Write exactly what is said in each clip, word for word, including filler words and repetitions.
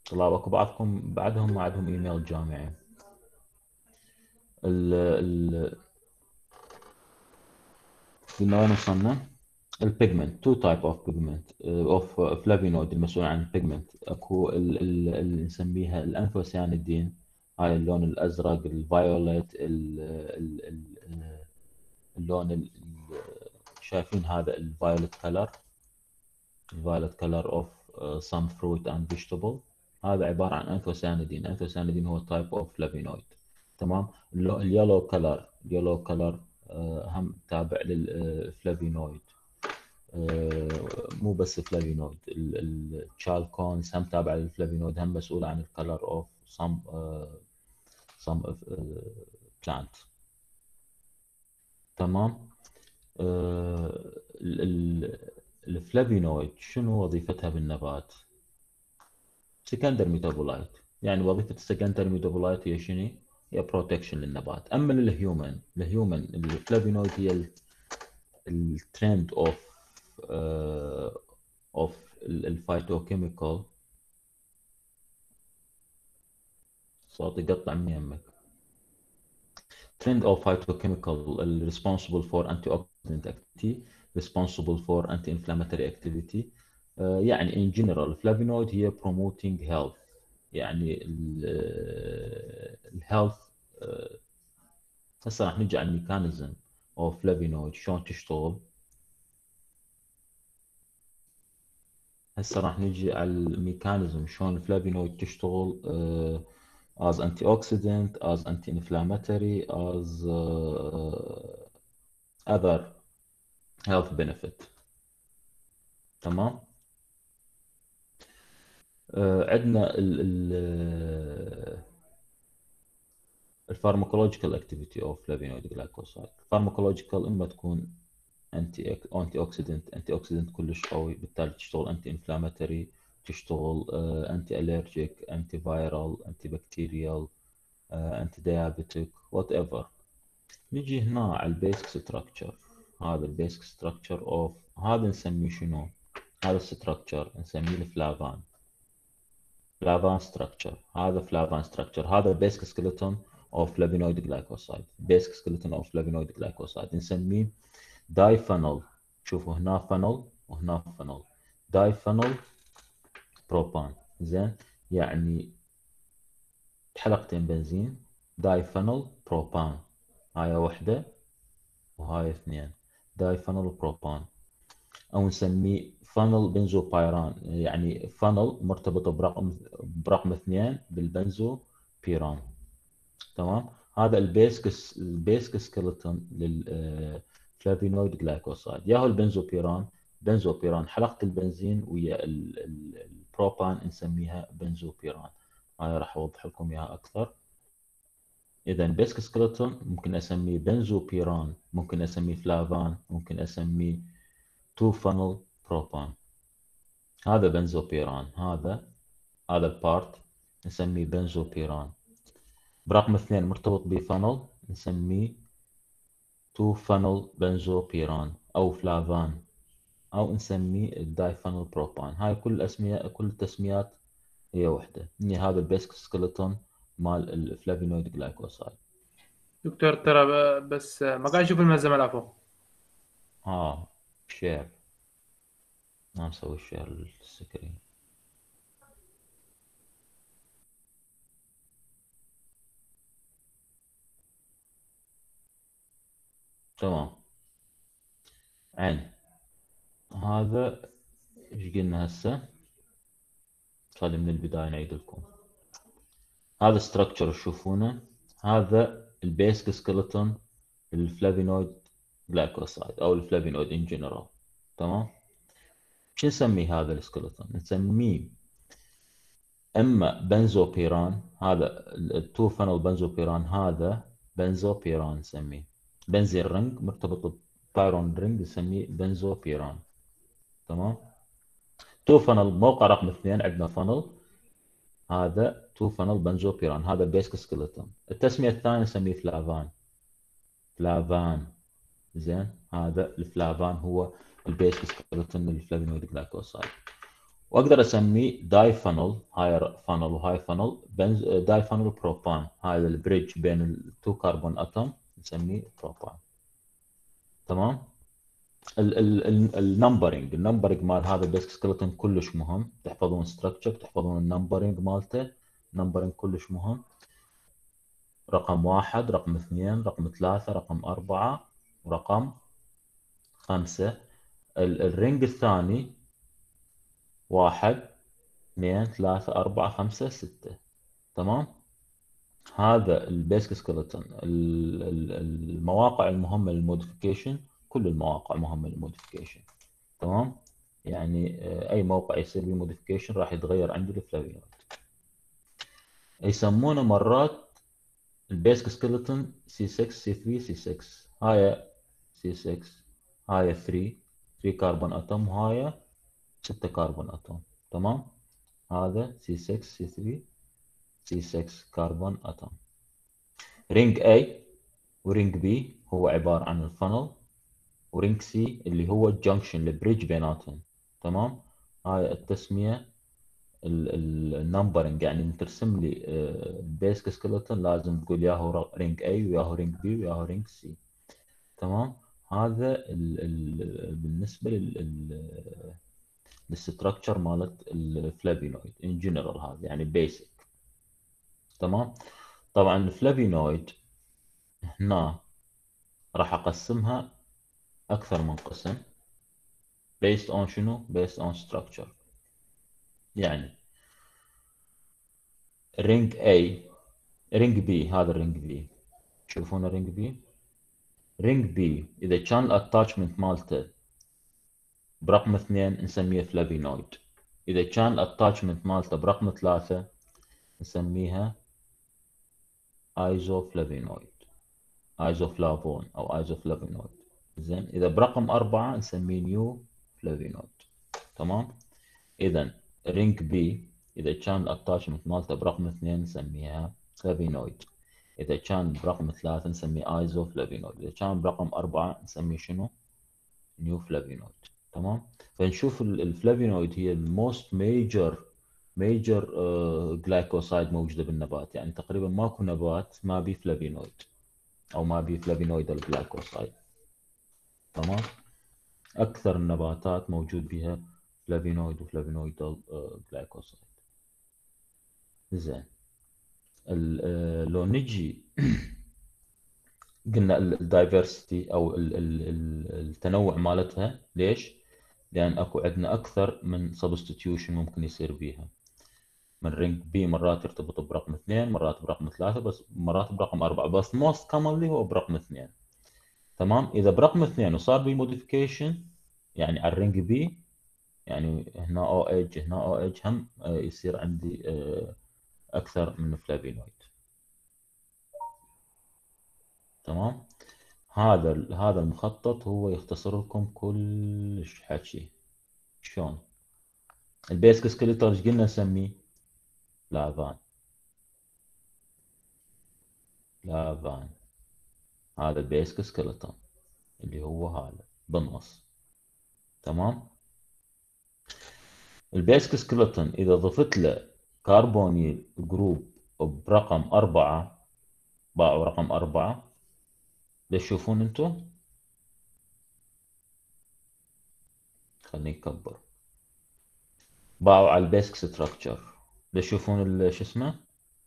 طلاب اكو بعضكم بعدهم ما عندهم ايميل جامعي. ال ال قلنا وين وصلنا؟ البيجمنت، تو تايب اوف بيجمنت اوف فلافينويد المسؤول عن البيجمنت. اكو ال- ال- اللي نسميها الانثوسيانيدين، هاي اللون الازرق، الفايوليت، ال- ال- ال- اللون ال- ال- شايفين هذا الفايوليت كلر، الفايوليت كلر اوف some fruit and vegetable. هذا عبارة عن انثوسيانيدين. انثوسيانيدين هو تايب اوف فلافينويد. تمام. اليلو كلر، اليلو كلر هم تابع للفلافينويد. مو بس فلافينويد، التشالكونز هم تابع للفلافينويد، هم مسؤول عن الكلر اوف some uh, some uh, plant. تمام. آه، ال- ال- الفلافينويد شنو وظيفتها بالنبات؟ سكندري ميتابولايت. يعني وظيفة السكندري ميتابولايت هي شنو؟ هي بروتكشن للنبات. اما للهيومن، الهيومن الفلافينويد هي الترند اوف اوف الفايتوكيميكال. صوتي يقطع من يمك. Trend of phytochemical responsible for antioxidant activity, responsible for anti-inflammatory activity. آه، يعني in general flavonoid هي promoting health. يعني الهيلث. هسه راح نجي على الميكانيزم of flavonoid شلون تشتغل. هسه راح نجي على الميكانيزم شلون الفلافينويد تشتغل uh, as antioxidant, as anti-inflammatory, as uh, other health benefit. تمام. آه، عندنا الفارماكولوجيكال اكتيفيتي اوف فلافينويد جلايكوسايد. الفارماكولوجيكال اما تكون انتي انتي اوكسيدنت، انتي اوكسيدنت كلش قوي، بالتالي تشتغل انتي انفلاماتوري، تشتغل انتي الرجيك، انتي فايرال، انتي بكتيريال، انتي ديابيتيك، وات ايفر. نجي هنا على البيسك ستراكشر. هذا البيسك ستراكشر اوف، هذا نسميه شنو؟ هذا الستراكشر نسميه الفلافان. فلافان ستراكشر. هذا فلافان ستراكشر، هذا بيسك سكeleton اوف فلافينويد جلايكوسايد. بيسك سكeleton اوف فلافينويد جلايكوسايد نسميه داي فانل. شوفوا هنا فانل وهنا فانل. داي فانل بروبان. زين. يعني حلقتين بنزين. داي فانل بروبان. هاي وحده وهاي اثنين. داي فانل بروبان. او نسميه فانل بنزو بايران. يعني فانل مرتبطه برقم برقم اثنين بالبنزو بيران. تمام. هذا البيسك البيسك سكeleton للفلافينويد جلايكوسايد. ياهو البنزوبيران. بنزوبيران حلقة البنزين ويا ال- ال- البروبان نسميها بنزوبيران. هاي راح اوضح لكم اياها اكثر. اذا بيسك سكeleton ممكن اسميه بنزوبيران، ممكن اسميه فلافان، ممكن اسميه تو فانل بروبان. هذا بنزوبيران. هذا هذا البارت نسميه بنزوبيران. برقم اثنين مرتبط بفانل نسميه تو فانل بنزوبيران او فلافان، او نسميه الدايفانل بروبان. هاي كل الاسمياء، كل التسميات هي وحده. هي هذا البيسك سكeleton مال الفلافينويد جلايكوسايد. دكتور ترى ب- بس ما قاعد اشوف الملزمه العفو. اه شير. ما مسوي شير للسكرين. تمام. عين. هذا ايش قلنا هسه؟ خلي من البدايه نعيد لكم. هذا ستراكشر تشوفونه، هذا البيسك سكeleton للفلافينويد جلايكوسايد او الفلافينويد ان جنرال. تمام. شو نسميه هذا السكeleton؟ نسميه اما بنزوبيران. هذا التو فانل بنزوبيران، هذا بنزوبيران نسميه. بنزين رينج مرتبط ببايرون رينج نسميه بنزوبيران. تمام. تو فانل موقع رقم اثنين عندنا فانل. هذا تو فانل بنزوبيران، هذا بيسك سكeleton. التسميه الثانيه نسميه فلافان. فلافان. زين. هذا الفلافان هو البيسك سكeleton للفلافينويد جلايكوسايد. واقدر اسميه داي فانل، هاي فانل وهاي فانل، بنز داي فانل بروبان، هذا البريدج بين التو كربون اتوم نسميه بروبان. تمام. النمبرنج النمبرنج مال هذا البيسك سكeleton كلش مهم، تحفظون ستراكشر، تحفظون النمبرنج مالته. نمبرنج كلش مهم. رقم واحد، رقم اثنين، رقم ثلاثة، رقم أربعة، ورقم خمسة. الرينج الثاني واحد، اثنين، ثلاثة، أربعة، خمسة، ستة. تمام. هذا البيسك سكeleton. المواقع المهمة للموديفيكيشن، كل المواقع مهمة للموديفيكيشن. تمام. يعني آه، أي موقع يصير به موديفيكيشن راح يتغير عندي الفلافينويد. يسمونه مرات البيسك سكeleton سي ستة، سي ثلاثة، سي ستة. هاي سي ستة، هاي ثلاثة، ثلاثة كربون اتوم، وهاي ستة كربون اتوم. تمام. هذا سي ستة، سي ثلاثة، سي ستة كربون اتوم. رينج A ورينج B هو عبارة عن الفانل، ورينج C اللي هو الجنكشن، البريدج بيناتهم. تمام. هاي التسمية النمبرنج، يعني انت ترسم لي البيسك سكeleton لازم تقول ياهو رينج A وياهو رينج B وياهو رينج C. تمام. هذا ال ال بالنسبة لل للستراكشر مالت الفلافينويد ان جنرال، هذا يعني بيسك. تمام. طبعا الفلافينويد هنا راح اقسمها اكثر من قسم based on شنو؟ based on structure. يعني رينج A، رينج B، هذا الرينج B، تشوفون الرينج B؟ رينج B اذا كان الاتاتشمنت مالته برقم اثنين نسميه فلافينويد، اذا كان الاتاتشمنت مالته برقم ثلاثة نسميها ايزوفلافينويد، ايزوفلافون او ايزوفلافينويد. زين. اذا برقم أربعة نسميه نيو فلافينويد. تمام. اذا رينج بي اذا كان الاتاتشمنت مالته برقم اثنين نسميها فلافينويد، اذا كان برقم ثلاثة نسميه ايزوفلافينويد، اذا كان برقم أربعة نسميه شنو؟ نيو فلافينويد. تمام. فنشوف الفلافينويد هي الموست ميجر ميجر جلايكوسايد موجوده بالنبات، يعني تقريبا ماكو نبات ما بيه فلافينويد او ما بيه فلافينويدال جلايكوسايد. تمام. اكثر النباتات موجود بها فلافينويد وفلافينويدال جلايكوسايد. زين. لو نجي قلنا الدايفرسيتي او ال ال ال التنوع مالتها، ليش؟ لان اكو عندنا اكثر من سبستيتيوشن ممكن يصير بيها. من رينج بي مرات يرتبط برقم اثنين، مرات برقم ثلاثة، بس مرات برقم أربعة، بس موست كومنلي هو برقم اثنين. تمام. إذا برقم اثنين وصار بي موديفيكيشن، يعني على الرينج بي، يعني هنا او اتش هنا او اتش هم آه، يصير عندي آه، أكثر من فلافينويد. تمام. هذا هذا المخطط هو يختصر لكم كل حكي. شلون البيسك سكيلتون ايش قلنا نسميه؟ لافان. لافان هذا البيسك سكيلتون اللي هو هذا بالنص. تمام. البيسك سكيلتون اذا ضفت له كربونيل جروب برقم أربعة، باعوا رقم أربعة، تشوفون انتم؟ خليني اكبر. باعوا على البيسك ستراكشر، تشوفون شو اسمه؟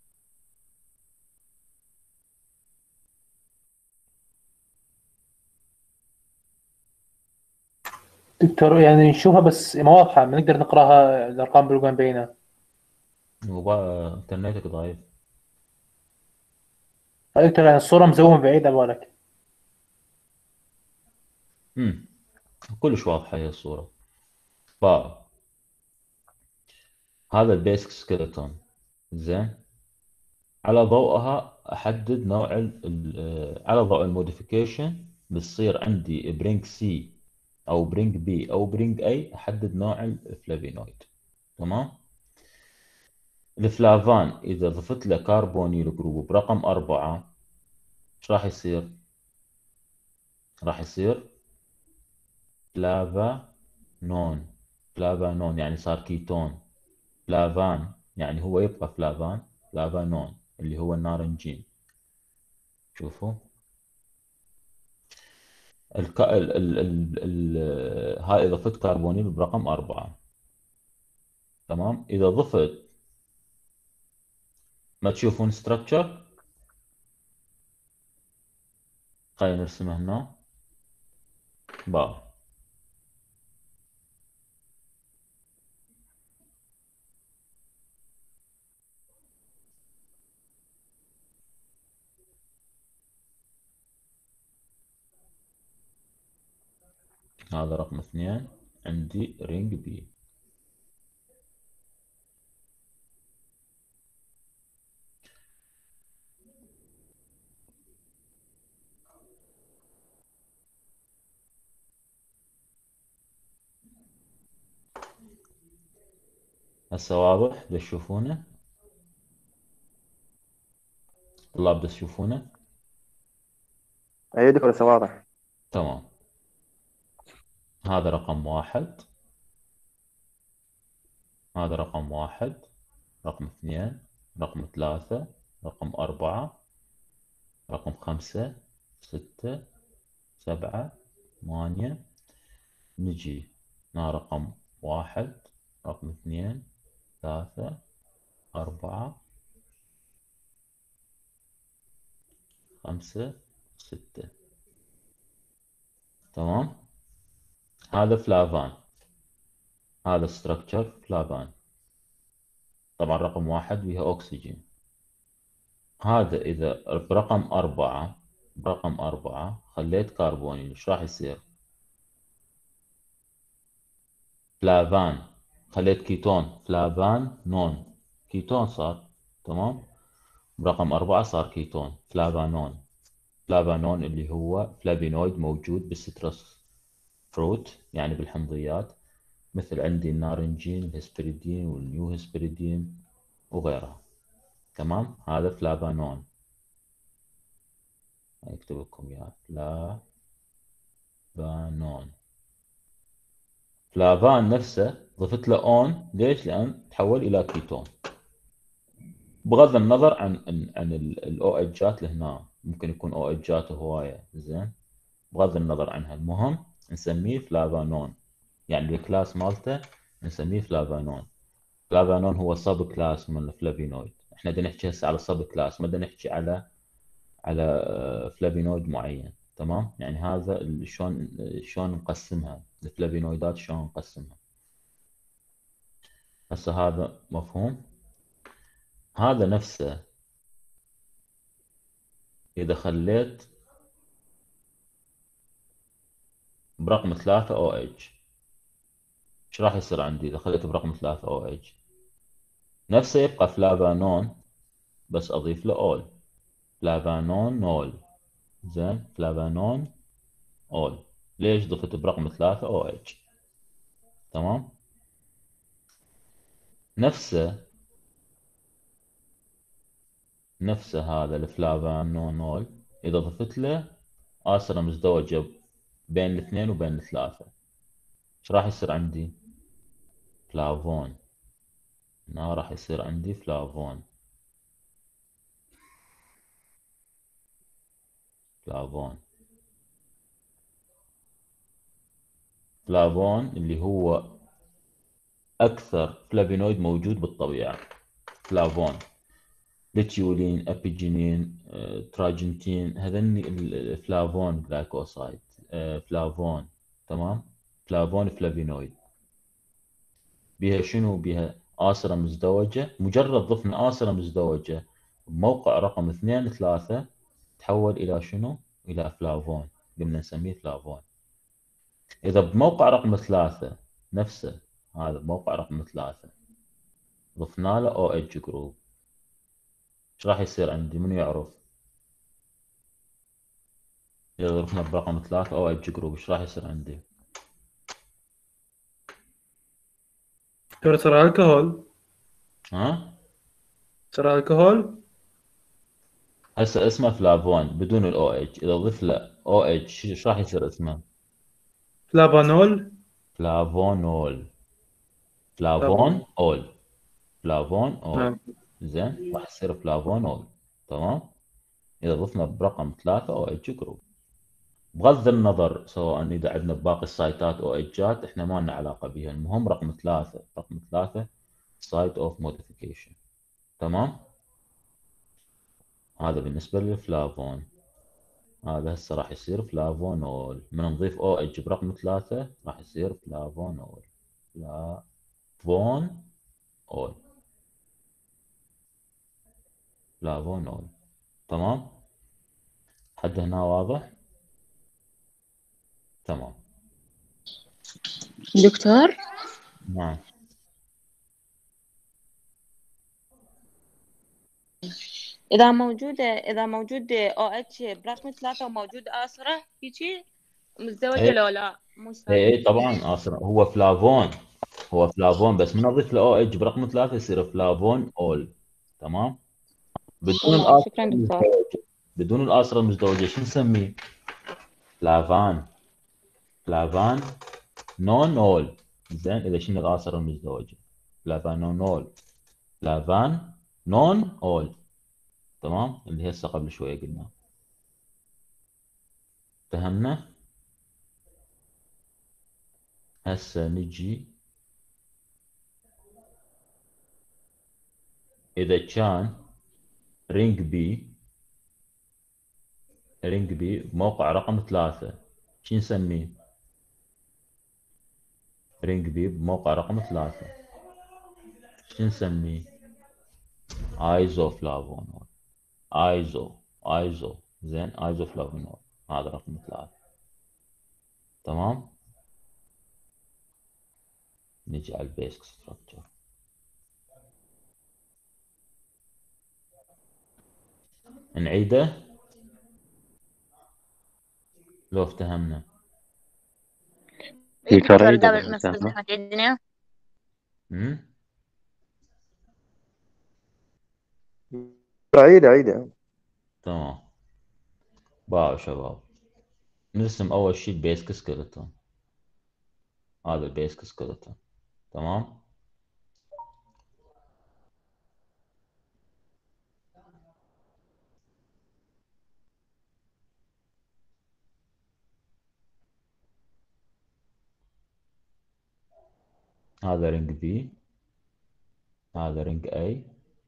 دكتور يعني نشوفها بس ما واضحة، ما نقدر نقراها الأرقام بالقوان بينها. وبا انترنتك ضعيف. دكتور يعني الصورة مزومة بعيد على بالك. امم كلش واضحة هي الصورة. باعوا هذا البيسك سكيلتون. زين. على ضوءها احدد نوع ال ال- على ضوء الموديفيكيشن بتصير عندي برينج سي او برينج بي او برينج اي، احدد نوع الفلافينويد. تمام. الفلافان اذا ضفت له كربونيل جروب برقم أربعة ايش راح يصير؟ راح يصير فلافا نون. فلافانون يعني صار كيتون. فلافان يعني هو يبقى فلافان. فلافانون اللي هو النارنجين. شوفوا الك... ال... ال... ال... ال... هاي إضافة كربونيل برقم أربعة. تمام. إذا ضفت، ما تشوفون ستراكشر؟ خلينا نرسمه هنا. با هذا رقم اثنين. عندي رينج بي. هسه واضح؟ دا تشوفونه؟ طلاب دا تشوفونه؟ ايوه دكتور هسه واضح. تمام. هذا رقم واحد. هذا رقم واحد. رقم اثنين. رقم ثلاثة. رقم أربعة. رقم خمسة. ستة. سبعة. ثمانية. نجي هنا رقم واحد. رقم اثنين. ثلاثة. أربعة. خمسة. ستة. تمام. هذا فلافان. هذا ستراكشر فلافان. طبعا رقم واحد بيها أكسجين. هذا إذا برقم أربعة، برقم أربعة خليت كربونيل، إيش راح يصير؟ فلافان. خليت كيتون، فلافان نون، كيتون صار. تمام. برقم أربعة صار كيتون، فلافانون. فلافانون اللي هو فلافينويد موجود بالسترس فروت، يعني بالحمضيات، مثل عندي النارنجين، الهسبريدين والنيو هسبريدين وغيرها. تمام. هذا فلافانون. اكتب لكم اياه. فلافانون. فلافان نفسه ضفت له اون، ليش؟ لان تحول الى كيتون. بغض النظر عن عن, عن الاو اتشات اللي هنا، ممكن يكون او اتشات هوايه، زين، بغض النظر عنها، المهم نسميه فلافانون، يعني الكلاس مالته نسميه فلافانون. فلافانون هو سب كلاس من الفلافينويد. احنا بدنا نحكي هسه على سب كلاس، ما بدنا نحكي على على فلافينويد معين. تمام. يعني هذا ال- شلون شلون نقسمها الفلافينويدات، شلون نقسمها. هسه هذا مفهوم. هذا نفسه اذا خليت برقم ثلاثة او اتش، ايش راح يصير عندي اذا خليته برقم ثلاثة او اتش؟ نفسه يبقى فلافانون، بس اضيف له اول. فلافانون نول. زين. فلافانون اول. ليش ضفت برقم ثلاثة او اتش؟ تمام. نفسه نفسه هذا الفلافانونول اذا ضفت له آسرة مزدوجة بين الاثنين وبين الثلاثة، ايش راح يصير عندي؟ فلافون. هنا راح يصير عندي فلافون. فلافون. فلافون اللي هو أكثر فلافينويد موجود بالطبيعة. فلافون. ليتيولين، أبيجينين، آه، تراجنتين، هذني الفلافون جلايكوسايد. آه، فلافون. تمام. فلافون فلافينويد. بها شنو؟ بها آسرة مزدوجة. مجرد ضفنا آسرة مزدوجة بموقع رقم اثنين ثلاثة تحول إلى شنو؟ إلى فلافون. قمنا نسميه فلافون. إذا بموقع رقم ثلاثة نفسه، هذا بموقع رقم ثلاثة ضفنا له او اتش جروب، ايش راح يصير عندي؟ منو يعرف؟ إذا ضفنا برقم ثلاثة او اتش جروب ايش راح يصير عندي؟ دكتور ترى الكحول. ها؟ ترى الكحول. هسه اسمه فلافون بدون الاو اتش، اذا ضف له او اتش ايش راح يصير اسمه؟ فلافانول. فلافونول. فلافون اول، فلافون اول. نعم. زين راح يصير فلافون اول. تمام. اذا ضفنا برقم ثلاثة او اتش جروب، بغض النظر سواء اذا عندنا باقي السايتات او اتشات احنا ما لنا علاقه بها، المهم رقم ثلاثة، رقم ثلاثة سايت اوف موديفيكيشن. تمام. هذا بالنسبه للفلافون. هذا هسه راح يصير فلافون اول، من نضيف او اتش برقم ثلاثة راح يصير فلافون اول. فلافون اول، فلافون اول. تمام. حد هنا واضح؟ تمام. دكتور، نعم. إذا موجودة إذا موجود أو اتش برقم ثلاثة وموجود آسرة هيجي متزوجة اي لو لا مو اي ثابت. اي طبعا اصلا هو فلافون، هو فلافون بس من اضيف له او اتش برقم ثلاثة يصير فلافون اول. تمام. بدون تمام، الآسرة شكرا دكتور. المزدوجة، بدون الآسرة المزدوجة شو نسميه؟ فلافان، فلافان نون اول. زين اذا شلنا الآسرة المزدوجة فلافان نون اول، فلافان نون اول. تمام. اللي هسه قبل شوية قلنا. فهمنا؟ هسه نجي اذا كان رينج بي، رينج بي بموقع رقم ثلاثة شو نسميه؟ رينج بي بموقع رقم ثلاثة شو نسميه؟ ايزو فلافونول، ايزو، ايزو. زين ايزو فلافونول هذا رقم ثلاثة. تمام. نجي على البيسك ستراكشر. نعيده لو افتهمنا. دكتور دكتور عيد قبل إذا ما استاذ سامع. احمد عندنا امم عيد عيد. تمام. باو شباب، نرسم اول شيء البيسك سكeleton. هذا البيسك سكeleton. تمام. هذا رينج بي، هذا رينج اي،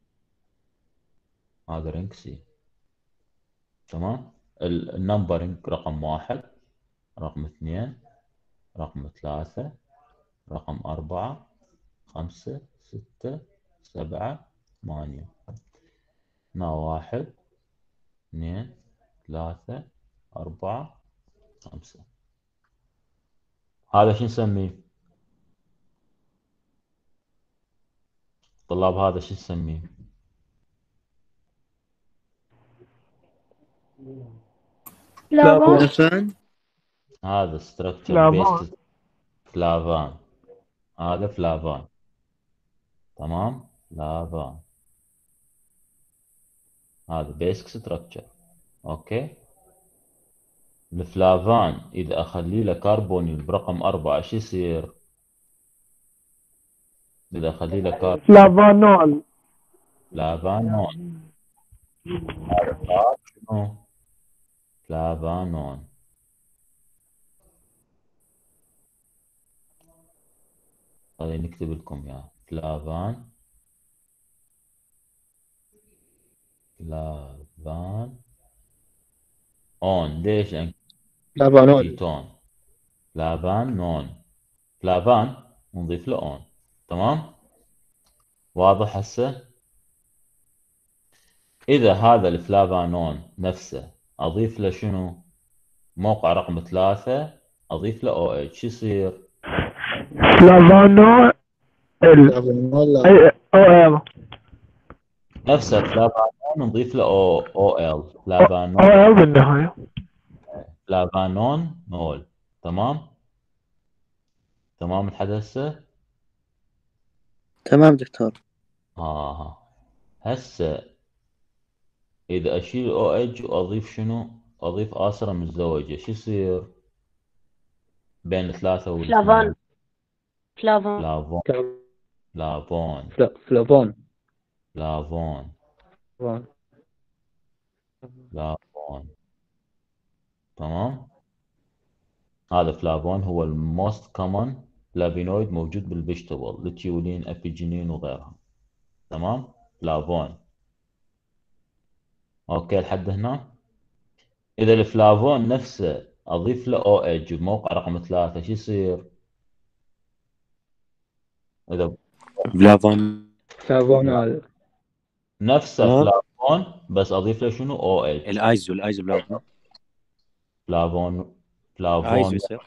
هذا رينج سي. تمام. النمبرنج رقم واحد، رقم اثنين، رقم ثلاثة، رقم أربعة، خمسة، ستة، سبعة، ثمانية. هنا واحد، اثنين، ثلاثة، أربعة، خمسة. هذا شو نسميه؟ طلاب هذا شو نسميه؟ فلافون. فلافان. هذا structure فلافان. based فلافان. هذا فلافان. تمام. فلافان هذا basic structure. اوكي. الفلافان اذا اخلي له كربونيل برقم أربعة شو يصير؟ اذا اخلي له كربونيل فلافانول. فلافانون. هذا صار شنو؟ فلافانون. هذا نكتب لكم اياه. فلافان، فلافان اون. ليش؟ لان فلافانول. كيتون. فلافان نون، فلافان ونضيف له اون. تمام. واضح هسه؟ اذا هذا الفلافانون نفسه اضيف له شنو؟ موقع رقم ثلاثة اضيف له او اتش يصير فلافانول. ال فلافانول اي او ال نفسه فلافانون نضيف له او او ال. او فلافانون، ال بالنهاية. فلافانون نول. تمام. تمام لحد هسه؟ تمام دكتور. ها ها. هسه اذا اشيل او اتش واضيف شنو؟ اضيف اسره مزدوجه شو يصير؟ بين ثلاثة فلافان والاثنين فلافان فلافون. فلافون فلا- فلافون فلافون فلافون. فلافون تمام. هذا فلافون هو الموست كومن فلافينويد موجود بالفيجيتابل، لتيولين، ابيجينين وغيرها. تمام. فلافون. اوكي لحد هنا. اذا الفلافون نفسه اضيف له او اتش بموقع رقم ثلاثة شو يصير؟ اذا فلافون فلافون هذا نفسه نول فلافون بس اضيف له شنو؟ او اتش. الايزو الايزو فلافون فلافون ايزو فلافون يصير.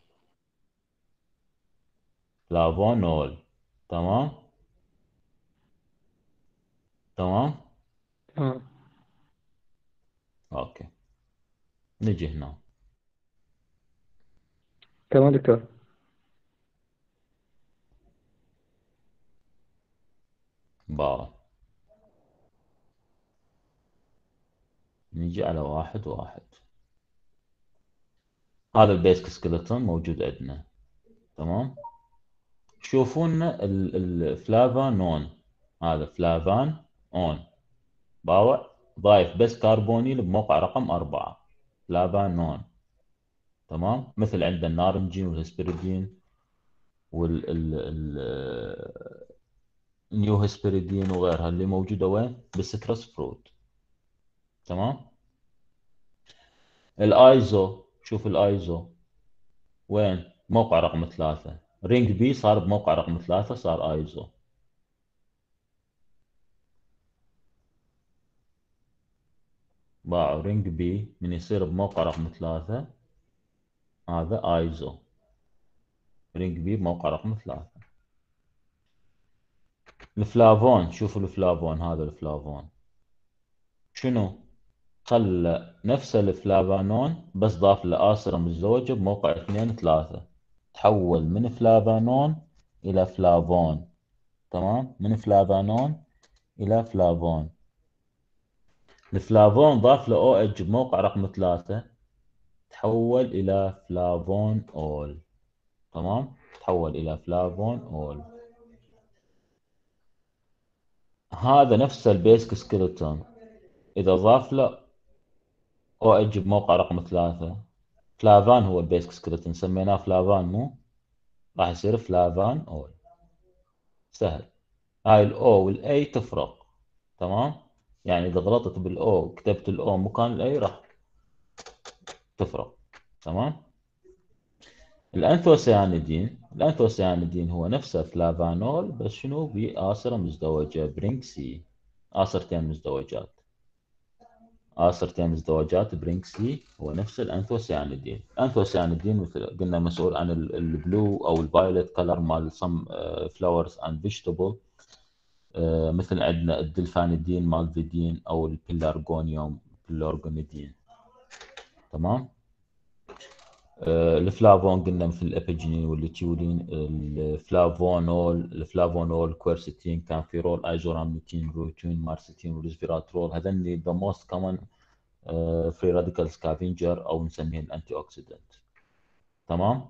فلافونول. تمام. تمام. آه. اوكي نجي هنا. تمام دكتور. با نجي على واحد واحد. هذا البيسك سكeleton موجود عندنا. تمام. شوفون الفلافانون. هذا فلافان اون باوع ضايف بس كربونيل بموقع رقم أربعة. فلافانون. تمام. مثل عندنا النارنجين والهسبريدين وال ال ال نيو هسبريدين وغيرها اللي موجودة وين؟ بالسترس فروت. تمام. الايزو. شوف الايزو وين؟ موقع رقم ثلاثة. رينج بي صار بموقع رقم ثلاثة، صار ايزو. باعوا رينج بي من يصير بموقع رقم ثلاثة هذا ايزو. رينج بي بموقع رقم ثلاثة. الفلافون. شوفوا الفلافون. هذا الفلافون شنو؟ خلى نفس الفلافانون بس ضاف له آسرة مزدوجة بموقع اثنين ثلاثة. تحول من فلافانون إلى فلافون. تمام. من فلافانون إلى فلافون. الفلافون ضاف له او اتش بموقع رقم ثلاثة، تحول إلى فلافون أول. تمام. تحول إلى فلافون أول. هذا نفس البيسك سكيلتون إذا ضاف له او اتش بموقع رقم ثلاثة، فلافان هو البيسك سكيلتون سميناه فلافان مو؟ راح يصير فلافان أول. سهل. هاي الاو والاي تفرق. تمام. يعني اذا غلطت بالاو كتبت الاو مكان الاي راح تفرق. تمام. الانثوسيانيدين. الانثوسيانيدين هو نفسه فلافانول بس شنو؟ بآسرة مزدوجة برينك سي. آسرتين مزدوجات. آسرتين مزدوجات برينك سي هو نفس الانثوسيانيدين. الانثوسيانيدين مثل قلنا مسؤول عن ال- البلو او الفايلت كلر مال some فلاورز اند فيجيتابل. مثل عندنا الدلفانيدين مالفيدين او البيلارجونيوم بيلارجونيدين. تمام. آه، الفلافون قلنا مثل الابيجينين والليتيولين. الفلافونول الفلافونول كويرستين كانفيرول ايزوراميتين روتين مارستين وريسفيراترول. هذني ذا موست كومن فري راديكال سكافنجر او نسميهم الانتي اوكسيدنت. تمام.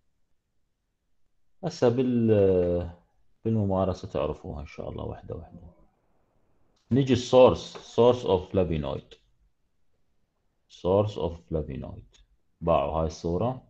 هسه بال بالممارسه تعرفوها ان شاء الله واحده واحده. نيجي السورس. سورس اوف فلافينويد. source of flavonoid. باعوا هاي الصورة.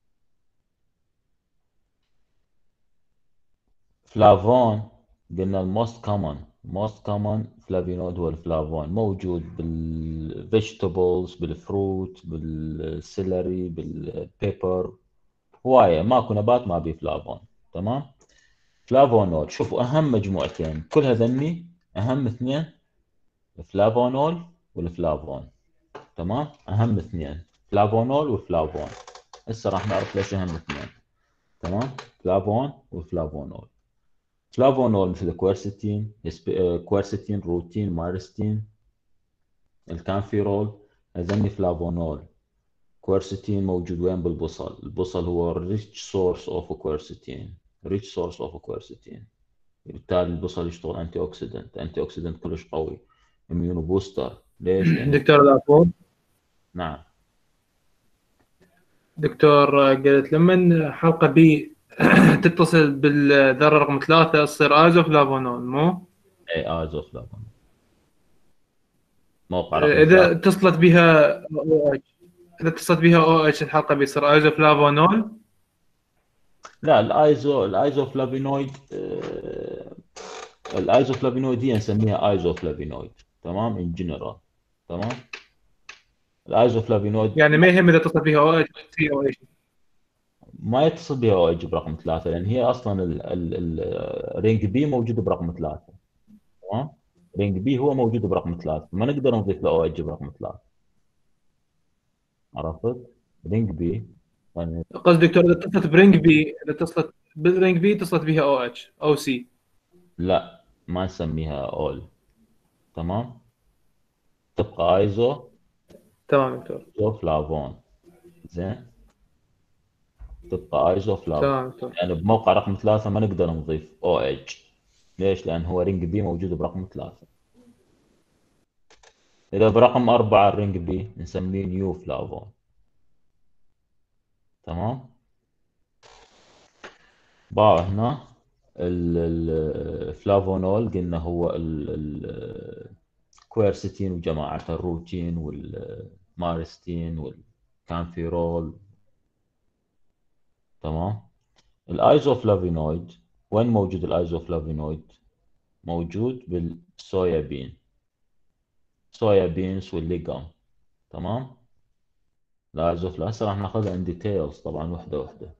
فلافون قلنا الموست كومن موست كومن فلافينويد هو الفلافون. موجود بالفيجيتابلز، بالفروت، بالسيلري، بالبيبر. هواية ماكو نبات ما بيه فلافون. تمام. فلافونول. شوفوا أهم مجموعتين كل هذني أهم اثنين فلافونول والفلافون. تمام. أهم اثنين فلافونول والفلافون. هسه راح نعرف ليش أهم اثنين. تمام. فلافون وفلافونول. فلافونول مثل الكويرستين كويرستين روتين مارستين الكانفيرول. هذني فلافونول. كويرستين موجود وين؟ بالبصل. البصل هو ريتش سورس اوف كويرستين. ريتش سورس اوف كويرستين. بالتالي البصل يشتغل انتي اوكسيدنت. انتي اوكسيدنت كلش قوي. اميونو بوستر. ليش؟ لانه دكتور العفو. نعم. دكتور قلت لما حلقة بي تتصل بالذرة رقم ثلاثة تصير ايزوفلافونول مو؟ اي ايزوفلافونول. موقع رقم اذا ثلاثة. اتصلت بها او اتش اذا اتصلت بها او اتش الحلقة بيصير ايزوفلافونول. لا الايزو الايزوفلافينويد آه، الايزوفلافينويد هي نسميها ايزوفلافينويد. تمام ان جنرال. تمام. الايزوفلافينويد يعني ما يهم اذا اتصلت بها او اتش سي او اتش. ما يتصل بها او اتش برقم ثلاثة، لان هي اصلا ال- ال- الرينج بي موجود برقم ثلاثة. تمام. رينج بي هو موجود برقم ثلاثة، ما نقدر نضيف له او اتش برقم ثلاثة. عرفت؟ رينج بي يعني قصدي دكتور اذا اتصلت برينج بي اذا اتصلت بالرينج بي اتصلت بها او اتش او سي. لا ما نسميها اول. تمام. تبقى ايزو تمام دكتور. ايزو فلافون. زين. تبقى ايزو فلافون. تمام دكتور. يعني بموقع رقم ثلاثة ما نقدر نضيف او اتش. ليش؟ لان هو رينج بي موجود برقم ثلاثة. اذا برقم أربعة الرينج بي نسميه نيو فلافون. تمام. بقى هنا ال- الفلافونول قلنا هو الكويرستين وجماعة الروتين والمارستين والكانفيرول. تمام. الايزوفلافينويد وين موجود الايزوفلافينويد؟ موجود بالصويا بين. صويا بينز والليجام. تمام. الايزوفلا هسه راح ناخذها ان ديتيلز طبعا وحده وحده.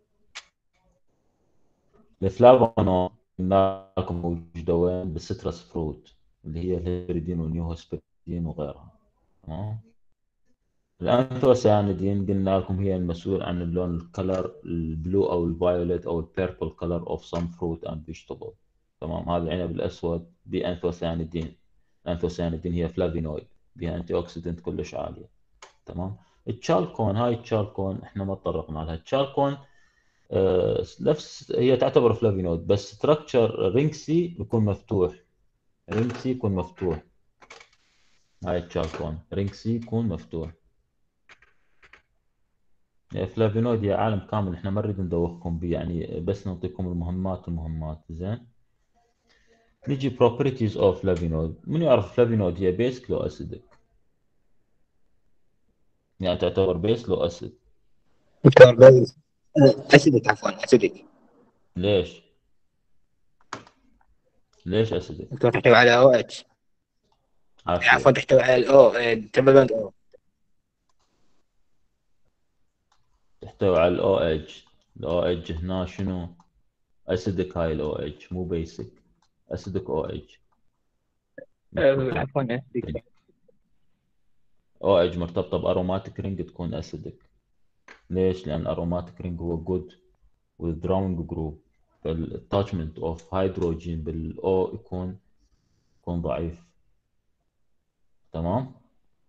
الفلافونول قلنا لكم موجوده وين؟ بالسترس فروت اللي هي الهيبريدين والنيوهوسبيدين وغيرها. تمام. الانثوسيانيدين قلنا لكم هي المسؤول عن اللون الكلر البلو او الفايوليت او البيربل كلر اوف سم فروت اند فيجيتابل. تمام. هذا العنب الاسود بانثوسيانيدين. الانثوسيانيدين هي فلافينويد بها انتي اوكسيدنت كلش عاليه. تمام. التشالكون هاي التشالكون احنا ما تطرقنا لها. التشالكون آه نفس هي تعتبر فلافينويد بس ستراكشر رينج سي يكون مفتوح. رينج سي يكون مفتوح. هاي التشالكون رينج سي يكون مفتوح. فلافينويد يا عالم كامل احنا ما نريد ندوخكم به، يعني بس نعطيكم المهمات المهمات. زين. نيجي properties of فلافينويد. من يعرف فلافينويد هي بيس لو اسيدك؟ يعني تعتبر بيس لو اسيد. دكتور بس أسيدك عفوا أسيدك. ليش؟ ليش اسيدك؟ دكتور تحتوي على او اتش. عافية. عفوا تحتوي على الاو تماما او. تحتوي على الاو اتش. الاو اتش هنا شنو؟ اسيدك. هاي الاو اتش مو بيسك. اسيدك او اتش. عفوا أسيدك. او اتش مرتبطه باروماتيك رينج تكون اسيدك. ليش؟ لان اروماتيك رينج هو جود withdrawing جروب، فالاتاتشمنت اوف هيدروجين بالاو يكون يكون ضعيف. تمام.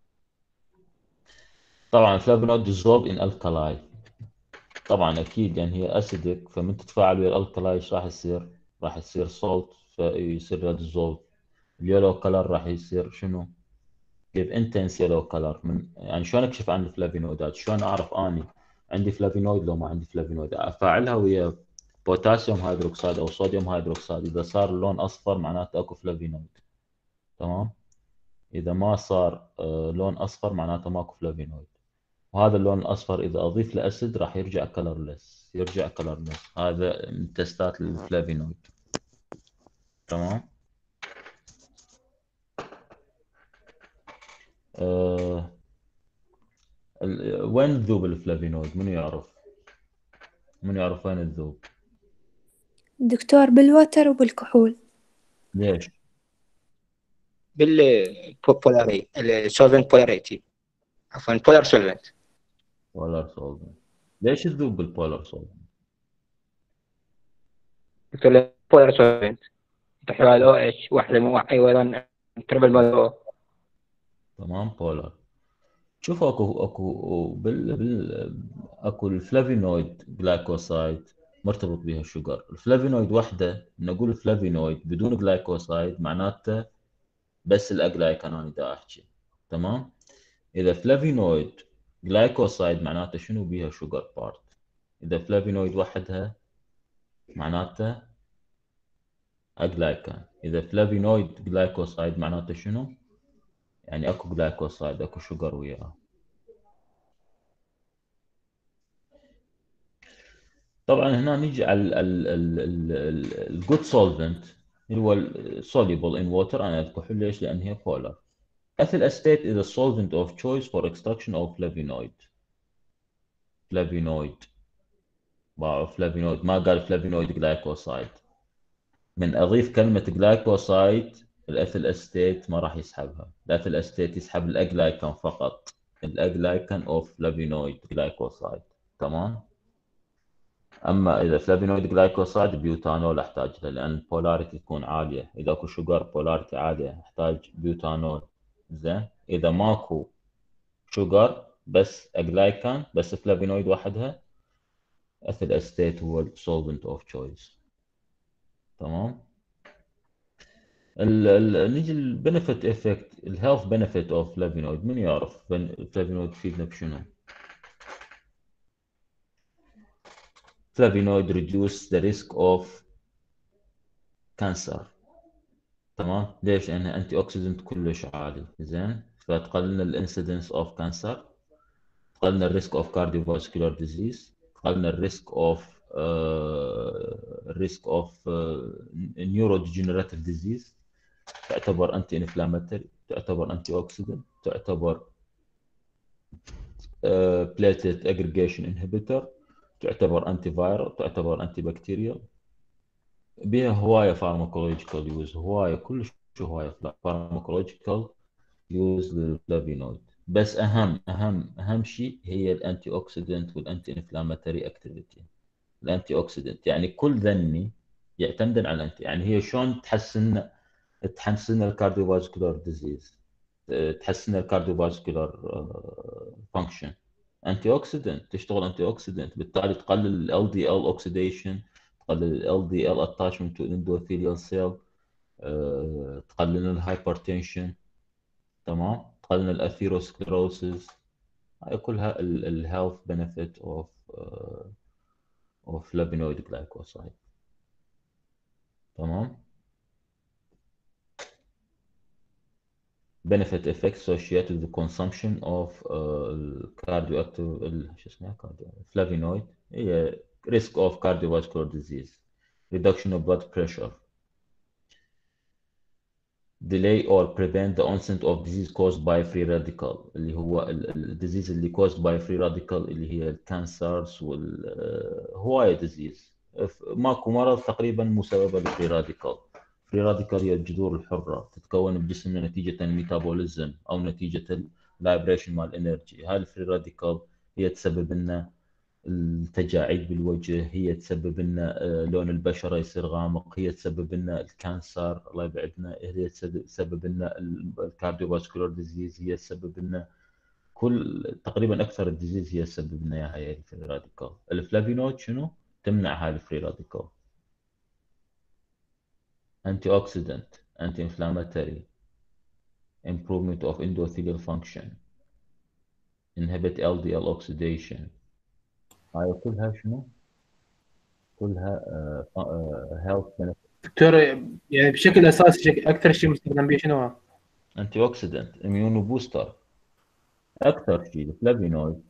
طبعا الفلافونويد dissolved in alkali. طبعا اكيد يعني هي اسيدك فمن تتفاعل ويا الالكلاي ايش راح يصير؟ راح يصير سولت فيصير له dissolve. اليلو كلر راح يصير شنو؟ give intense yellow color. من يعني شلون اكشف عن الفلافينويدات؟ شلون اعرف اني عندي فلافينويد لو ما عندي فلافينويد؟ افاعلها ويا بوتاسيوم هيدروكسيد او صوديوم هيدروكسيد، اذا صار اللون اصفر معناته اكو فلافينويد. تمام. اذا ما صار آه، لون اصفر معناته ماكو فلافينويد. وهذا اللون الاصفر اذا اضيف له اسيد راح يرجع كلرلس. يرجع كلرلس. هذا من تستات الفلافينويد. تمام. أه... ال- وين تذوب الفلافينويد؟ منو يعرف؟ منو يعرف وين تذوب؟ دكتور بالوتر وبالكحول. ليش؟ بالبولاري السولفنت بولاريتي. عفوا بولار سولفنت. بولار سولفنت. ليش تذوب بالبولار سولفنت؟ دكتور بولار سولفنت تحتوي على او اتش واحدة من ايضا تربل مال او. تمام. بولار. شوف اكو اكو بال, بال... اكو الفلافينويد جلايكوسايد مرتبط بها الشجر. الفلافينويد وحده نقول الفلافينويد بدون جلايكوسايد معناته بس الاجلايكانون دا احكي. تمام. اذا فلافينويد جلايكوسايد معناته شنو؟ بيها شوجر بارت. اذا فلافينويد وحدها معناته اجلايكان. اذا فلافينويد جلايكوسايد معناته شنو؟ يعني اكو جلايكوسايد، اكو شوجر وياه. طبعا هنا نيجي على الجود سولفنت اللي هو soluble in water and الكحول. ليش؟ لان هي polar. ethyl acetate is a solvent of choice for extraction of flavonoid. flavonoid باعوا flavonoid، ما قال flavonoid جلايكوسايد. من اضيف كلمه جلايكوسايد الاثيل استيت ما راح يسحبها. الاثيل استيت يسحب الاجلايكان فقط، الاجلايكان اوف فلافينويد جلايكوسايد. تمام. اما اذا فلافينويد جلايكوسايد بيوتانول احتاج له، لان البولاريتي تكون عاليه. اذا اكو شوجر بولاريتي عاليه احتاج بيوتانول. زين. اذا ماكو شوجر بس اجلايكان بس فلافينويد وحدها، اثيل استيت هو السولفنت اوف تشويس. تمام. ال ال نيجي البنفيت افكت، الهيلث بنفيت اوف فلافينويد. من يعرف فلافينويد تفيدنا بشنو؟ فلافينويد reduce the risk of cancer. تمام. ليش؟ لانها انتي اوكسيدنت كلش عالي. زين. فتقلل الانسيدنس اوف كانسر، تقلل الريسك اوف كارديوفاسكولار ديزيز، تقلل الريسك اوف الريسك اوف نيورو ديجنراتيف ديزيز. تعتبر انتي انفلاماتوري، تعتبر انتي اوكسيدنت، تعتبر بليتلت اجريجيشن انهبيتور، تعتبر انتي فايرال، تعتبر انتي بكتيريال. بها هوايه فارماكولوجيكال يوز، هوايه كلش هوايه فارماكولوجيكال يوز للفلافينويد. بس اهم اهم اهم شيء هي الانتي اوكسيدنت والانتي انفلاماتوري اكتيفيتي. الانتي اوكسيدنت يعني كل ذني يعتمد على الانتي. يعني هي شلون تحسن تحسن الكارديوفاسكولار ديزيز، تحسن الكارديوفاسكولار فانكشن. انتي اوكسيدنت، تشتغل انتي اوكسيدنت، بالتالي تقلل ال دي ال اوكسيديشن، تقلل ال دي ال اتاشمنت تو اندوثيليال سيل، تقلل الهايبرتنشن. تمام. تقلل الاثيروسكليروسيس. هاي كلها الهيلث بنفيت اوف اوف فلافينويد جلايكوسايد. تمام. benefit effects associated with the consumption of uh, cardioactive ال- شو اسمها cardio flavonoid. هي risk of cardiovascular disease, reduction of blood pressure, delay or prevent the onset of disease caused by free radical اللي هو الديزيز اللي caused by free radical اللي هي الكانسرز والهواية ديزيز. ماكو مرض تقريبا مسببة للفري راديكال. فري راديكال هي الجذور الحرة تتكون بجسمنا نتيجة الميتابوليزم أو نتيجة اللايبريشن مال الانرجي. هاي الفري راديكال هي تسبب لنا التجاعيد بالوجه، هي تسبب لنا لون البشرة يصير غامق، هي تسبب لنا الكانسر الله يبعدنا، هي تسبب لنا الكارديوفاسكولار ديزيز، هي تسبب لنا كل تقريبا اكثر الديزيز هي تسبب لنا اياها هي الفري راديكال. الفلافينويد شنو؟ تمنع هاي الفري راديكال. انتي اوكسيدنت، انتي انفلاماتوري، improvement of endothelial function, inhibit ال دي ال oxidation. هاي كلها شنو؟ كلها هيلث بنفيت. دكتور يعني بشكل اساسي شك- اكثر شيء مستخدم به شنو هو؟ انتي اوكسيدنت، اميونو بوستر. اكثر شيء الفلافينويد.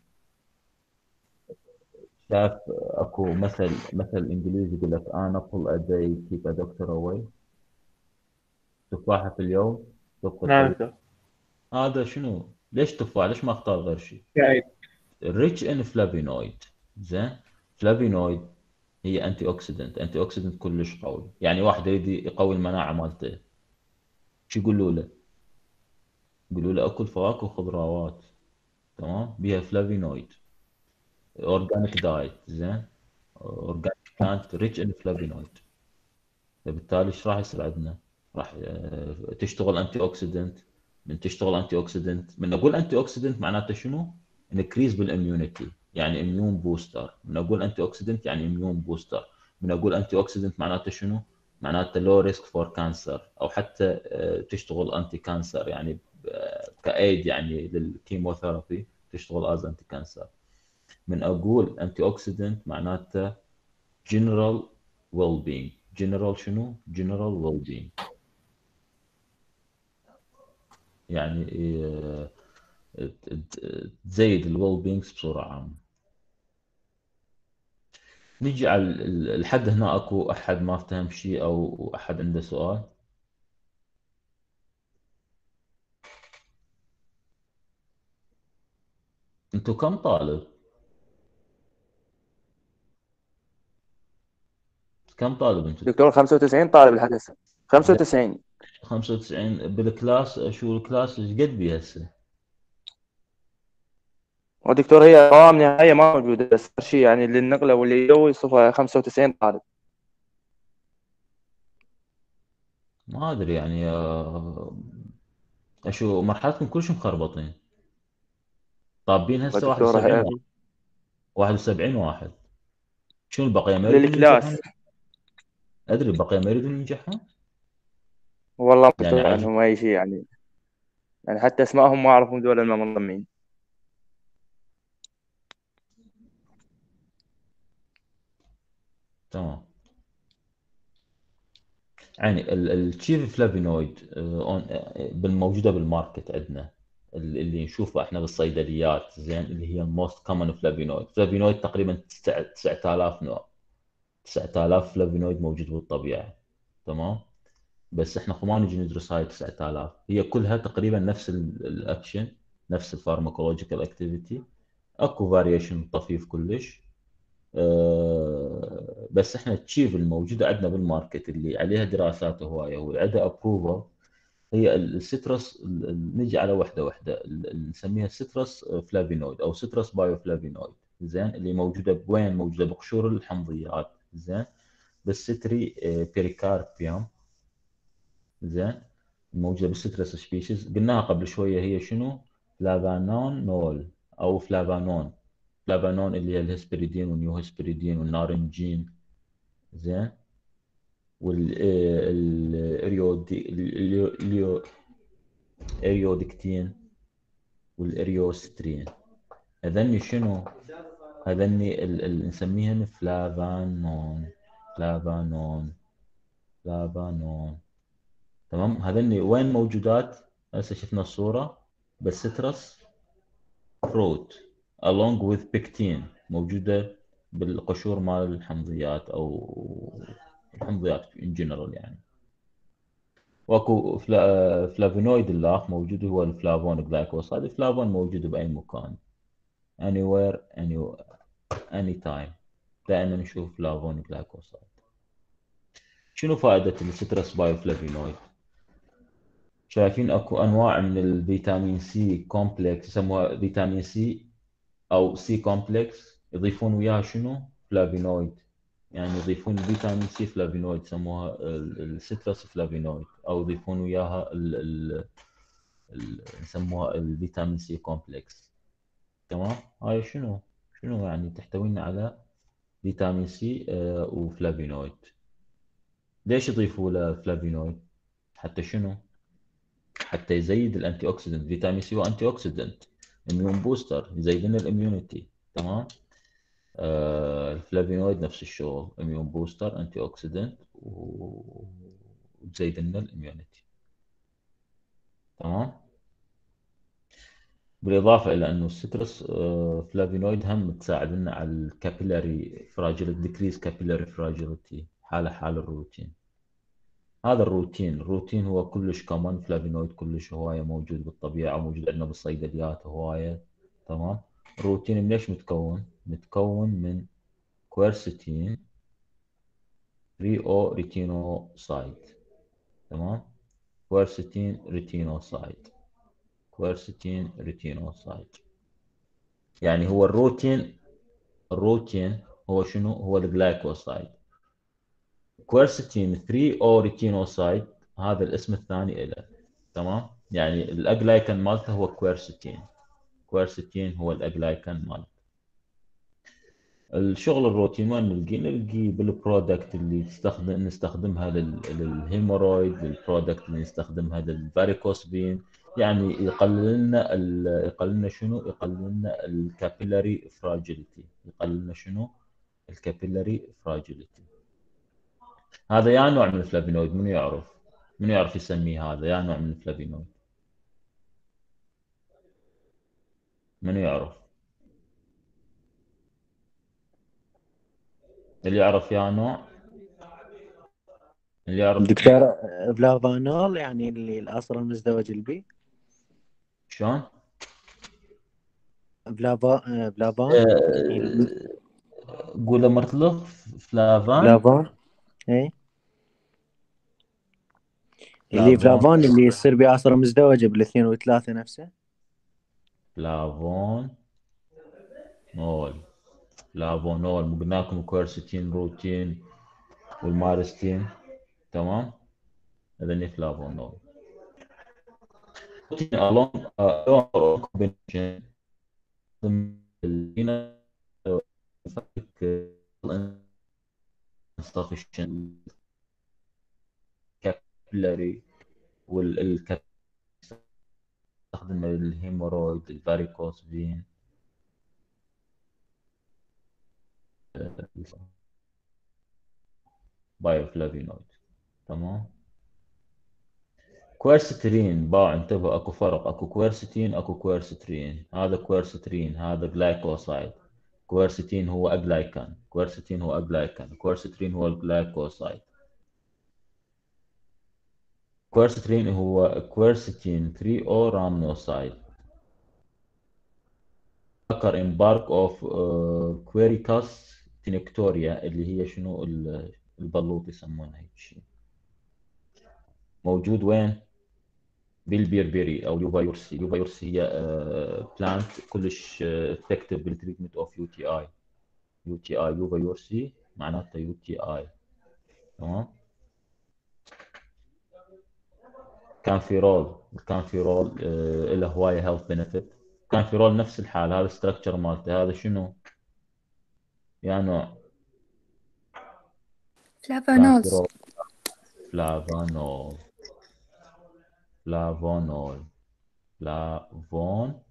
شاف اكو مثل مثل انجليزي يقول لك an apple a day keep a doctor away. تفاحة في اليوم تبقى نعم الطبيب. دكتور. هذا شنو؟ ليش تفاح؟ ليش ما اختار غير شيء؟ يعني rich in flavonoid. زين. فلافينويد هي انتي اوكسيدنت، انتي اوكسيدنت كلش قوي. يعني واحد يريد يقوي المناعة مالته، شو يقولوا له؟ يقولوا له اكل فواكه وخضروات. تمام. بيها فلافينويد. اورجانيك دايت. زين. اورجانيك بلانت ريتش ان فلافينويد. فبالتالي ايش راح يصير عندنا؟ راح آه، تشتغل انتي اوكسيدنت. من تشتغل انتي اوكسيدنت، من اقول انتي اوكسيدنت معناته شنو؟ انكريز بالاميونيتي، يعني اميون بوستر. من اقول انتي اوكسيدنت يعني اميون بوستر. من اقول انتي اوكسيدنت معناته شنو؟ معناته لو ريسك فور كانسر، او حتى آه، تشتغل انتي كانسر يعني آه، كايد يعني للكيموثيرابي، تشتغل از انتي كانسر. من اقول انتي اوكسيدنت معناته جنرال well being. general شنو؟ general well being. يعني آه، ت- ت- تزيد الويل بينجز بصورة عامة. نيجي على ال- الحد هنا. اكو احد ما فهم شيء او احد عنده سؤال؟ انتوا كم طالب؟ كم طالب انتوا؟ دكتور خمسة وتسعين طالب الحدث. زين. خمسة وتسعين. خمسة وتسعين بالكلاس. شو الكلاس ايش قد بيه هسه؟ ودكتور هي قوائم نهائية ما موجودة، بس آخر شيء يعني اللي النقلة واللي يسوي يصفها خمسة وتسعين طالب. ما ادري يعني. آه، شو مرحلتكم كلشم مخربطين. طابين هسه ودكتور واحد وسبعين ه- واحد. واحد وسبعين واحد. شنو البقية ما يريدون ينجحون؟ للكلاس. ادري البقية ما يريدون ينجحون. والله ما يعني دكتور عاجب. عنهم أي شيء يعني. يعني حتى اسمائهم ما أعرفهم دول المنظمين. تمام. يعني التشيف فلافينويد بالموجوده بالماركت عندنا، ال- اللي نشوفه احنا بالصيدليات، زين، اللي هي الموست كومن فلافينويد. فلافينويد تقريبا تسعة آلاف نوع. تسعة آلاف فلافينويد موجود بالطبيعه. تمام. بس احنا خو ما نجي ندرس هاي تسعة آلاف. هي كلها تقريبا نفس ال- الاكشن، نفس الفارماكولوجيكال اكتيفيتي. اكو فاريشن طفيف كلش. أه بس احنا التشيف الموجوده عندنا بالماركت اللي عليها دراسات هوايه وعندها ابروفل، هي السترس. ال- ال- نجي على وحده وحده. ال- ال- نسميها سترس فلافينويد او سترس بايو فلافينويد. زين. اللي موجوده بوين؟ موجوده بقشور الحمضيات. زين. بالستري آه، بيريكاربيوم. زين. موجوده بالسترس سبيشيز. قلناها قبل شويه هي شنو؟ فلافانون نول او فلافانون. فلافانون اللي هي الهسبريدين والنيو هسبريدين والنارنجين. زين. والاريودكتين والاريوسترين. هذني شنو؟ هذني ال- ال- نسميهن فلافانون. فلافانون. فلافانون. تمام. هذني وين موجودات؟ هسه شفنا الصورة بالسترس فروت along with pectin. موجودة بالقشور مال الحمضيات او الحمضيات in general يعني. واكو فلا... فلافونويد الاخ موجود هو الفلافون جلايكوسايد. الفلافون موجود باي مكان anywhere any anytime. دائما نشوف فلافون جلايكوسايد. شنو فائدة السترس بايو فلافينويد؟ شايفين اكو انواع من الفيتامين سي كومبلكس يسموها فيتامين سي او سي كومبلكس، يضيفون وياها شنو؟ فلافينويد. يعني يضيفون فيتامين سي فلافينويد يسموها السترس فلافينويد، او يضيفون وياها ال ال ال- يسموها الفيتامين سي كومبلكس. تمام. هاي شنو؟ شنو يعني تحتوينا على فيتامين سي آه، وفلافينويد. ليش يضيفوا له فلافينويد؟ حتى شنو؟ حتى يزيد الانتي اوكسيدنت. فيتامين سي هو انتي اوكسيدنت، اميون بوستر، يزيد لنا الاميونيتي. تمام. آه الفلافينويد نفس الشغل، اميون بوستر، انتي اوكسيدنت، و- وتزيد لنا الاميونيتي. تمام. بالاضافه الى انه السترس آه، فلافينويد هم تساعدنا على الكابيلاري فراجيليتي، ديكريز كابيلاري فراجيليتي، حاله حال الروتين. هذا الروتين. الروتين هو كلش كومن. فلافينويد كلش هوايه موجود بالطبيعه، موجود عندنا بالصيدليات هوايه. تمام. الروتين من ليش متكون؟ متكون من كويرستين ري او ريتينوسايد. تمام. كويرستين ريتينوسايد. كويرستين ريتينوسايد. يعني هو الروتين. الروتين هو شنو؟ هو الجلايكوسايد. كويرستين ثلاثة او ريتينوسايد هذا الاسم الثاني له. تمام. يعني الاجلايكن مالته هو كويرستين. كويرستين هو الاجلايكن مالته. الشغل الروتين وين نلقيه؟ نلقيه بالبرودكت اللي تستخدم نستخدمها لل- للهيمورويد، للبرودكت اللي نستخدمها للفاريكوس فين. يعني يقلل لنا ال- يقلل لنا شنو؟ يقلل لنا الكابيلاري فراجيليتي. يقلل لنا شنو؟ الكابيلاري فراجيليتي. هذا يا نوع من الفلافينويد، منو يعرف؟ منو يعرف يسميه هذا يا نوع من الفلافينويد؟ منو يعرف؟ اللي يعرف يا نوع، اللي يعرف دكتور فلافانول يعني اللي العصر المزدوج البي. شلون؟ فلافا فلافان يعني الم- أه... قول مرتلخ فلافان. فلافان اي اللي فلافون فلافان اللي يصير بعصر مزدوجة بالاثنين والثلاثة نفسه. فلافون نول فلافونول، مو قلنا لكم كويرستين روتين والمارستين، تمام؟ هذا فلافونول. Protein along uh, along or combination insufficient capillary والكاب يستخدم الهيمورويد الفاريكوس فين بايوفلافينويد، تمام. كويرسترين باع، انتبهوا اكو فرق، اكو كويرستين اكو كويرسترين. هذا كويرسترين هذا جلايكوسايد، كويرستين هو اجلايكان، كويرستين هو اجلايكان، كويرسترين هو الجلايكوسايد. كويرسترين هو كويرستين ثلاثة او رامنوسايد ذكر in bark of uh, Quercus tenectoria اللي هي شنو البلوط يسمونها هيك شيء. موجود وين؟ بالبيربري او اليوفا يورسي. اليوفا يورسي هي بلانت كلش افكتيف بالتريتمنت اوف يو تي اي. يو تي اي يوفا يورسي معناتها يو تي اي، تمام. كانفيرول، الكانفيرول آه له هوايه هيلث بنفيت. كانفيرول نفس الحال، هذا الستركتشر مالته، هذا شنو يا نوع؟ فلافانولز. كانفيرول فلافانول فلافونول فلافون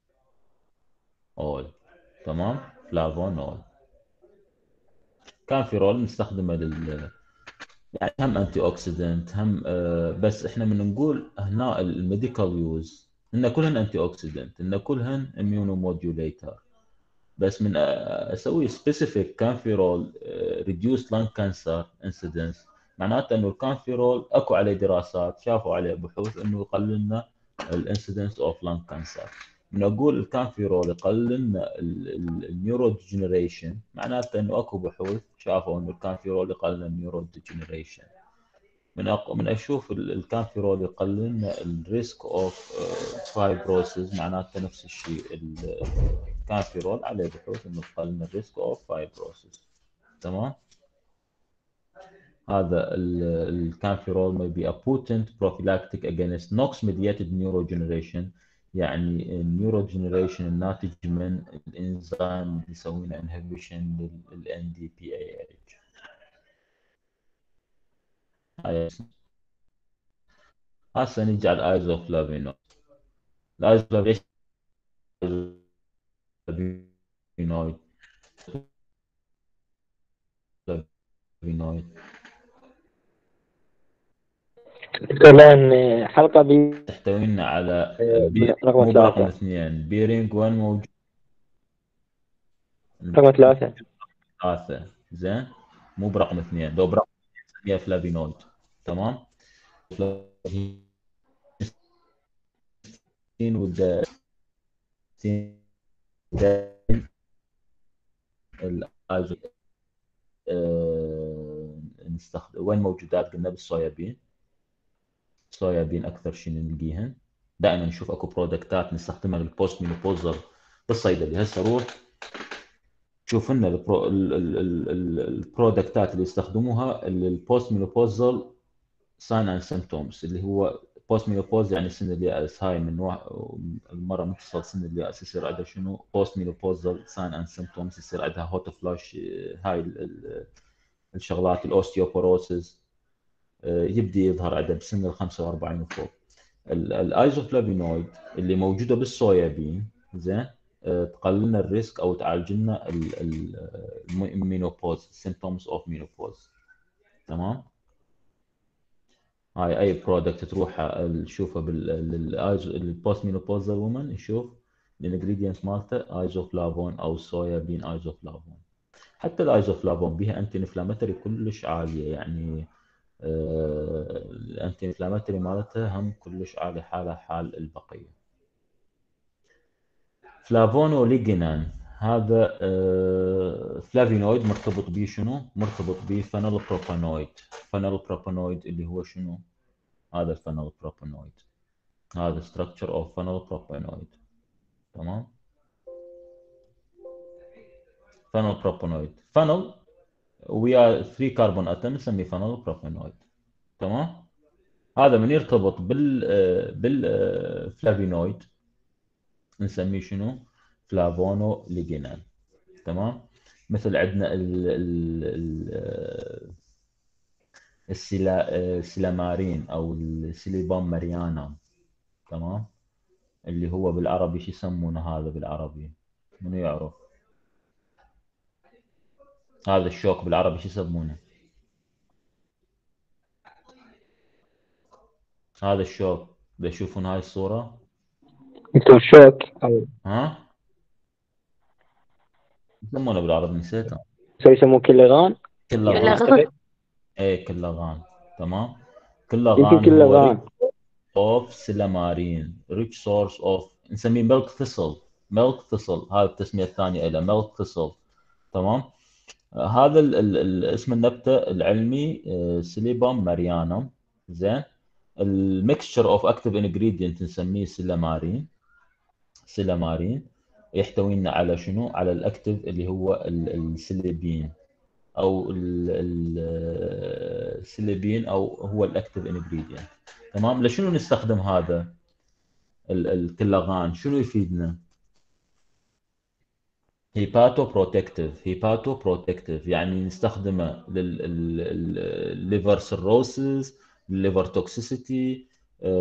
اول، تمام. فلافونول كانفيرول نستخدمه لل يعني هم انتي اوكسيدنت هم آه بس احنا من نقول هنا الميديكال يوز ان كلهن انتي اوكسيدنت، ان كلهن اميونو موديوليتر. بس من آه اسوي سبيسيفيك كانفيرول ريديوس لانج كانسر انسيدنس، معناته انه الكانفيرول اكو عليه دراسات شافوا عليه بحوث انه يقلل لنا الانسيدنس اوف لانج كانسر. من اقول الكانفيرول يقلل لنا النيورو ديجنريشن، معناته انه اكو بحوث شافوا انه الكانفيرول يقلل لنا النيورو ديجنريشن. من أق... من اشوف الكانفيرول يقلل لنا الريسك اوف فايبروسيس، معناته نفس الشيء الكانفيرول عليه بحوث انه يقلل لنا الريسك اوف فايبروسيس، تمام. هذا الكانفيرول may be a potent prophylactic against نوكس mediated neurodegeneration، يعني النيوروجنريشن الناتج من الانزيم اللي يسوي لنا انهبيشن لل N D P A H. هاي هسه نجي على الايزوفلافينول. الايزوفلافينول فلافينويد دكتور الآن حلقة ب تحتوي لنا على آه، بي... رقم مو برقم ثلاثة. اثنين، بيرينج واحد موجود رقم ثلاثة. ثلاثة، زين، مو برقم اثنين. لو برقم اثنين نسميها فلافينويد، تمام. فلافين ودا الايزو آه... نستخدم وين موجودات؟ قلنا بالصويابين. صويابين اكثر شيء نلقيهن. دائما نشوف اكو برودكتات نستخدمها للبوست مينوبوزال بالصيدلي. هسه روح شوف لنا البرو... ال... ال... ال... ال... البرودكتات اللي يستخدموها البوست مينوبوزال ساين اند سيمتومز، اللي هو بوست مينوبوز يعني سن اليأس. هاي من واحد المرة من تصل سن اليأس يصير عندها شنو؟ بوست مينوبوزال ساين اند سيمتومز، يصير عندها هوت فلاش، هاي ال... الشغلات الاوستيوبوروسيس يبدي يظهر عندها بسن ال خمسة وأربعين وفوق. الايزوفلافينويد اللي موجوده بالصويابين، زين، تقلل لنا الريسك او تعالج لنا المينوبوز، سيمبتومز اوف مينوبوز، تمام. هاي اي برودكت تروح تشوفه بالبوست مينوبوزال وومن، يشوف الانجريدينتس مالته ايزوفلافون او صويا بين ايزوفلافون. حتى الايزوفلافون بها انتي انفلاماتوري كلش عاليه، يعني آه الانتي انفلاماتوري مالتها هم كلش عالي حالها حال البقيه. فلافونوليجينان هذا آه فلافينويد مرتبط به شنو؟ مرتبط به فينول بروبانويد. فينول بروبانويد اللي هو شنو؟ هذا الفينول بروبانويد، هذا structure of phenyl propanoid. تمام. phenyl propanoid phenyl ويا ثلاثة كربون اتوم نسميه phenyl propanoid. تمام. هذا من يرتبط بال بالفلافينويد نسميه شنو؟ فلافونوليجينان. تمام. مثل عندنا ال ال السلا السلامارين او السيليبام ماريانا. تمام. اللي هو بالعربي شو يسمونه هذا بالعربي؟ منو يعرف؟ هذا الشوك بالعربي شو يسمونه؟ هذا الشوك اذا يشوفون هاي الصورة دكتور شوك أو ها يسمونه بالعربي نسيته. شو يسموه كيلغان؟ كلغان. أعتقد ايه كلغان. تمام. يمكن كلغان هو كيلغان. rich of سيلامارين، rich source of نسميه milk thistle. milk thistle هاي التسمية الثانية له milk thistle. تمام. هذا ال ال ال اسم النبتة العلمي سيليبوم ماريانم. زين. الميكستشر اوف اكتيف انجريدينت نسميه سيلامارين. سيلامارين يحتوي لنا على شنو؟ على الاكتيف اللي هو السيليبين او السيليبين او هو الاكتيف انجريدينت. تمام. لشنو نستخدم هذا الكلغان؟ شنو يفيدنا؟ هيباتو بروتكتيف. هيباتو بروتكتيف يعني نستخدمه للليفر سيروسز، للليفر توكسيسيتي،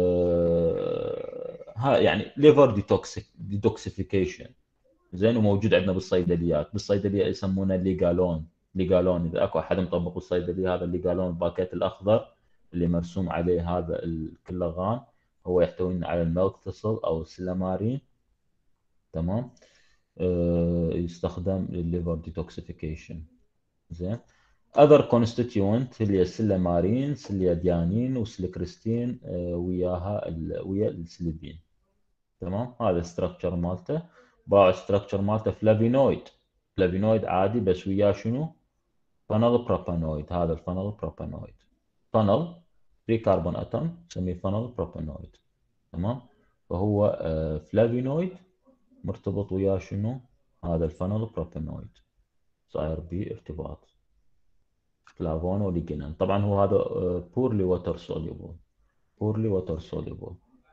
ها يعني ليفر ديتوكسيك ديتوكسيفيكيشن. زين. وموجود عندنا بالصيدليات. بالصيدليه يسمونه ليجالون. ليجالون اذا اكو احد مطبق بالصيدليه هذا الليجالون الباكيت الاخضر اللي مرسوم عليه هذا الكلغان هو يحتوي على الميلك ثيسل او السيلامارين. تمام. آه، يستخدم للليفر ديتوكسيفيكيشن. زين. other constituent اللي هي السيلامارين، سيلياديانين وسيليكريستين آه، وياها ال... ويا السيليبين. تمام. هذا الستراكشر مالته. باع الستراكشر مالته فلافينويد. فلافينويد عادي بس وياه شنو؟ فينول بروبانويد. هذا الفينول بروبانويد. فينول ثلاثة كربون اتوم نسميه فينول بروبانويد. تمام. فهو آه، فلافينويد مرتبط وياه شنو؟ هذا الفينول بروبانويد صاير به ارتباط. فلافونوليجينان. طبعا هو هذا بورلي ووتر سوليبل. بورلي ووتر سوليبل.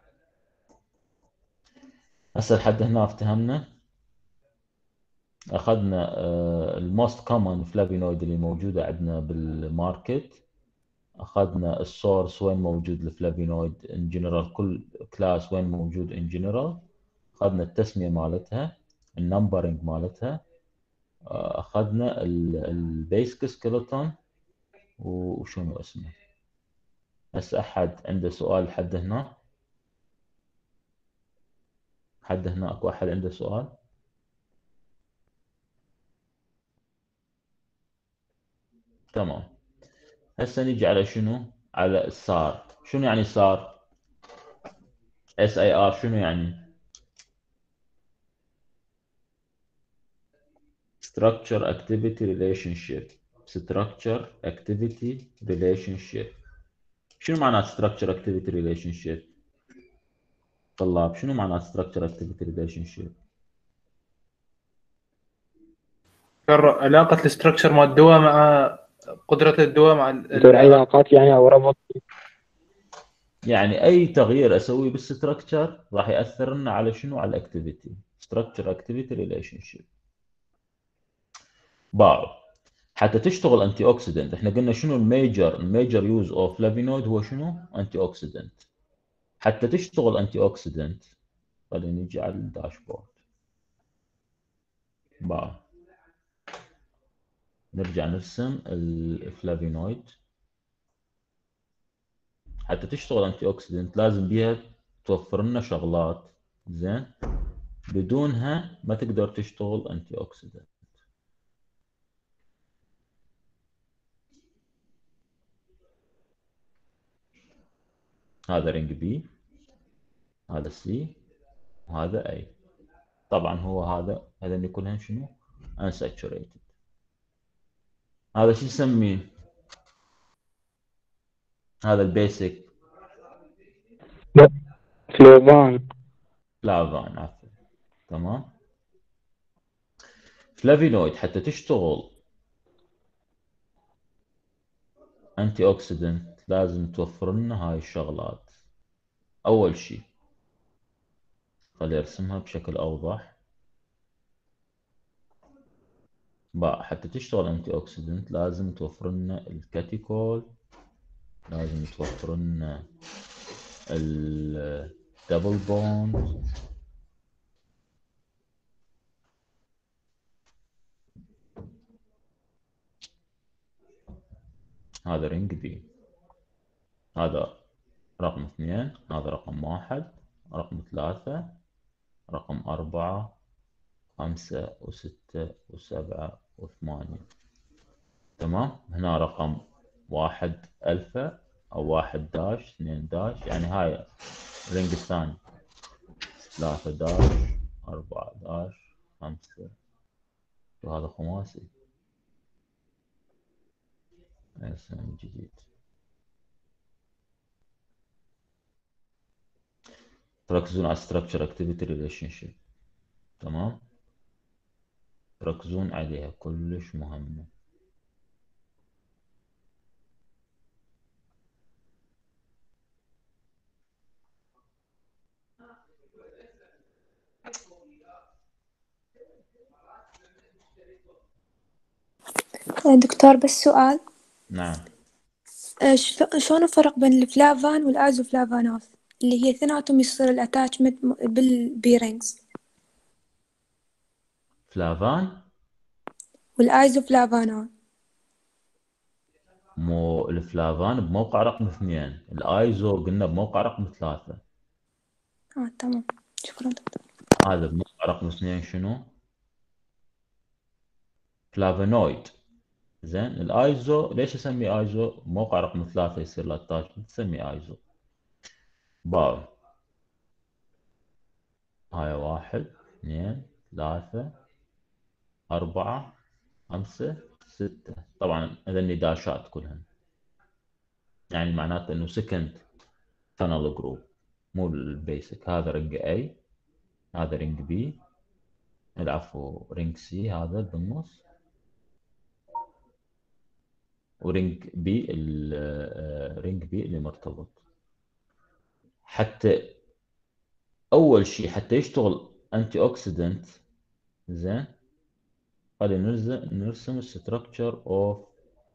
هسه لحد هنا افتهمنا. اخذنا الموست كومن فلافينويد اللي موجوده عندنا بالماركت. اخذنا السورس وين موجود الفلافينويد ان جنرال، كل كلاس وين موجود ان جنرال. اخذنا التسميه مالتها، النمبرنج مالتها، اخذنا البيسك سكيلتون وشنو اسمه. هسه احد عنده سؤال لحد هنا؟ حد هنا اكو احد عنده سؤال؟ تمام. هسه نيجي على شنو؟ على السار. شنو يعني سار؟ اس اي ار شنو يعني؟ structure activity relationship. structure activity relationship. شنو معنات structure activity relationship؟ طلاب شنو معنات structure activity relationship؟ علاقة الاستراكشر مع الدواء مع قدرة الدواء مع ال- دكتور علاقات يعني أو ربط. يعني اي تغيير اسويه بالستركتشر راح ياثر لنا على شنو؟ على الاكتيفيتي. structure activity relationship. باعوا. حتى تشتغل انتي اوكسيدنت احنا قلنا شنو الميجر الميجر يوز اوف فلافينويد هو شنو؟ انتي اوكسيدنت. حتى تشتغل انتي اوكسيدنت خلينا نجي على الداشبورد. باعوا. نرجع نرسم الفلافينويد. حتى تشتغل انتي اوكسيدنت لازم بيها توفر لنا شغلات، زين، بدونها ما تقدر تشتغل انتي اوكسيدنت. هذا رينج بي، هذا سي، وهذا اي. طبعا هو هذا هذا كلهن شنو؟ unsaturated. هذا شو نسميه؟ هذا البيسك فلوفان. فلافان، عفوا. تمام. فلافينويد حتى تشتغل انتي اوكسيدنت لازم توفر لنا هاي الشغلات. اول شيء خلي ارسمها بشكل اوضح. بقى حتى تشتغل انتي اوكسيدنت لازم توفر لنا الكاتيكول، لازم توفر لنا الدبل بوند، هذا رينج بي، هذا رقم اثنين، هذا رقم واحد، رقم ثلاثة، رقم أربعة، خمسة وستة وسبعة وثمانية. تمام. هنا رقم واحد ألفا أو واحد داش، اثنين داش، يعني هاي الرينج الثاني، ثلاثة داش، أربعة داش، خمسة، وهذا خماسي. اسم جديد. تركزون على structure activity relationship. تمام. تركزون عليها، كلش مهمة. دكتور بس سؤال. نعم. آه، شلو- شلون نفرق بين الفلافان والآيزوفلافانول اللي هي اثنيناتهم يصير الاتاتشمنت بالبيرنجز؟ فلافان والآيزوفلافانول. مو الفلافان بموقع رقم اثنين، الايزو قلنا بموقع رقم ثلاثة. اه تمام، شكرا دكتور. هذا بموقع رقم اثنين شنو؟ فلافونويد. زين. الايزو ليش اسميه ايزو؟ موقع رقم ثلاثة يصير له اتاتشمنت تسميه ايزو. باو. هاي واحد، اثنين، ثلاثة، أربعة، خمسة، ستة. طبعا هذني داشات كلهن، يعني معناته انه سكند فانل جروب، مو البيسك. هذا رينج اي، هذا رينج بي، العفو رينج سي هذا بالنص، ورينج بي الرينج بي اللي مرتبط. حتى اول شيء حتى يشتغل انتي اوكسيدنت، زين، خلينا نرسم نرسم الستركتشر اوف،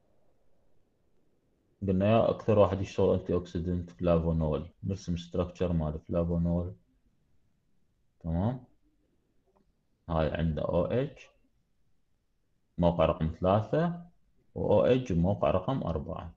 قلنا يا اكثر واحد يشتغل انتي اوكسيدنت فلافونول. نرسم ستركتشر مال فلافونول. تمام. هاي عنده او اتش موقع رقم ثلاثة، و او اتش بموقع رقم أربعة.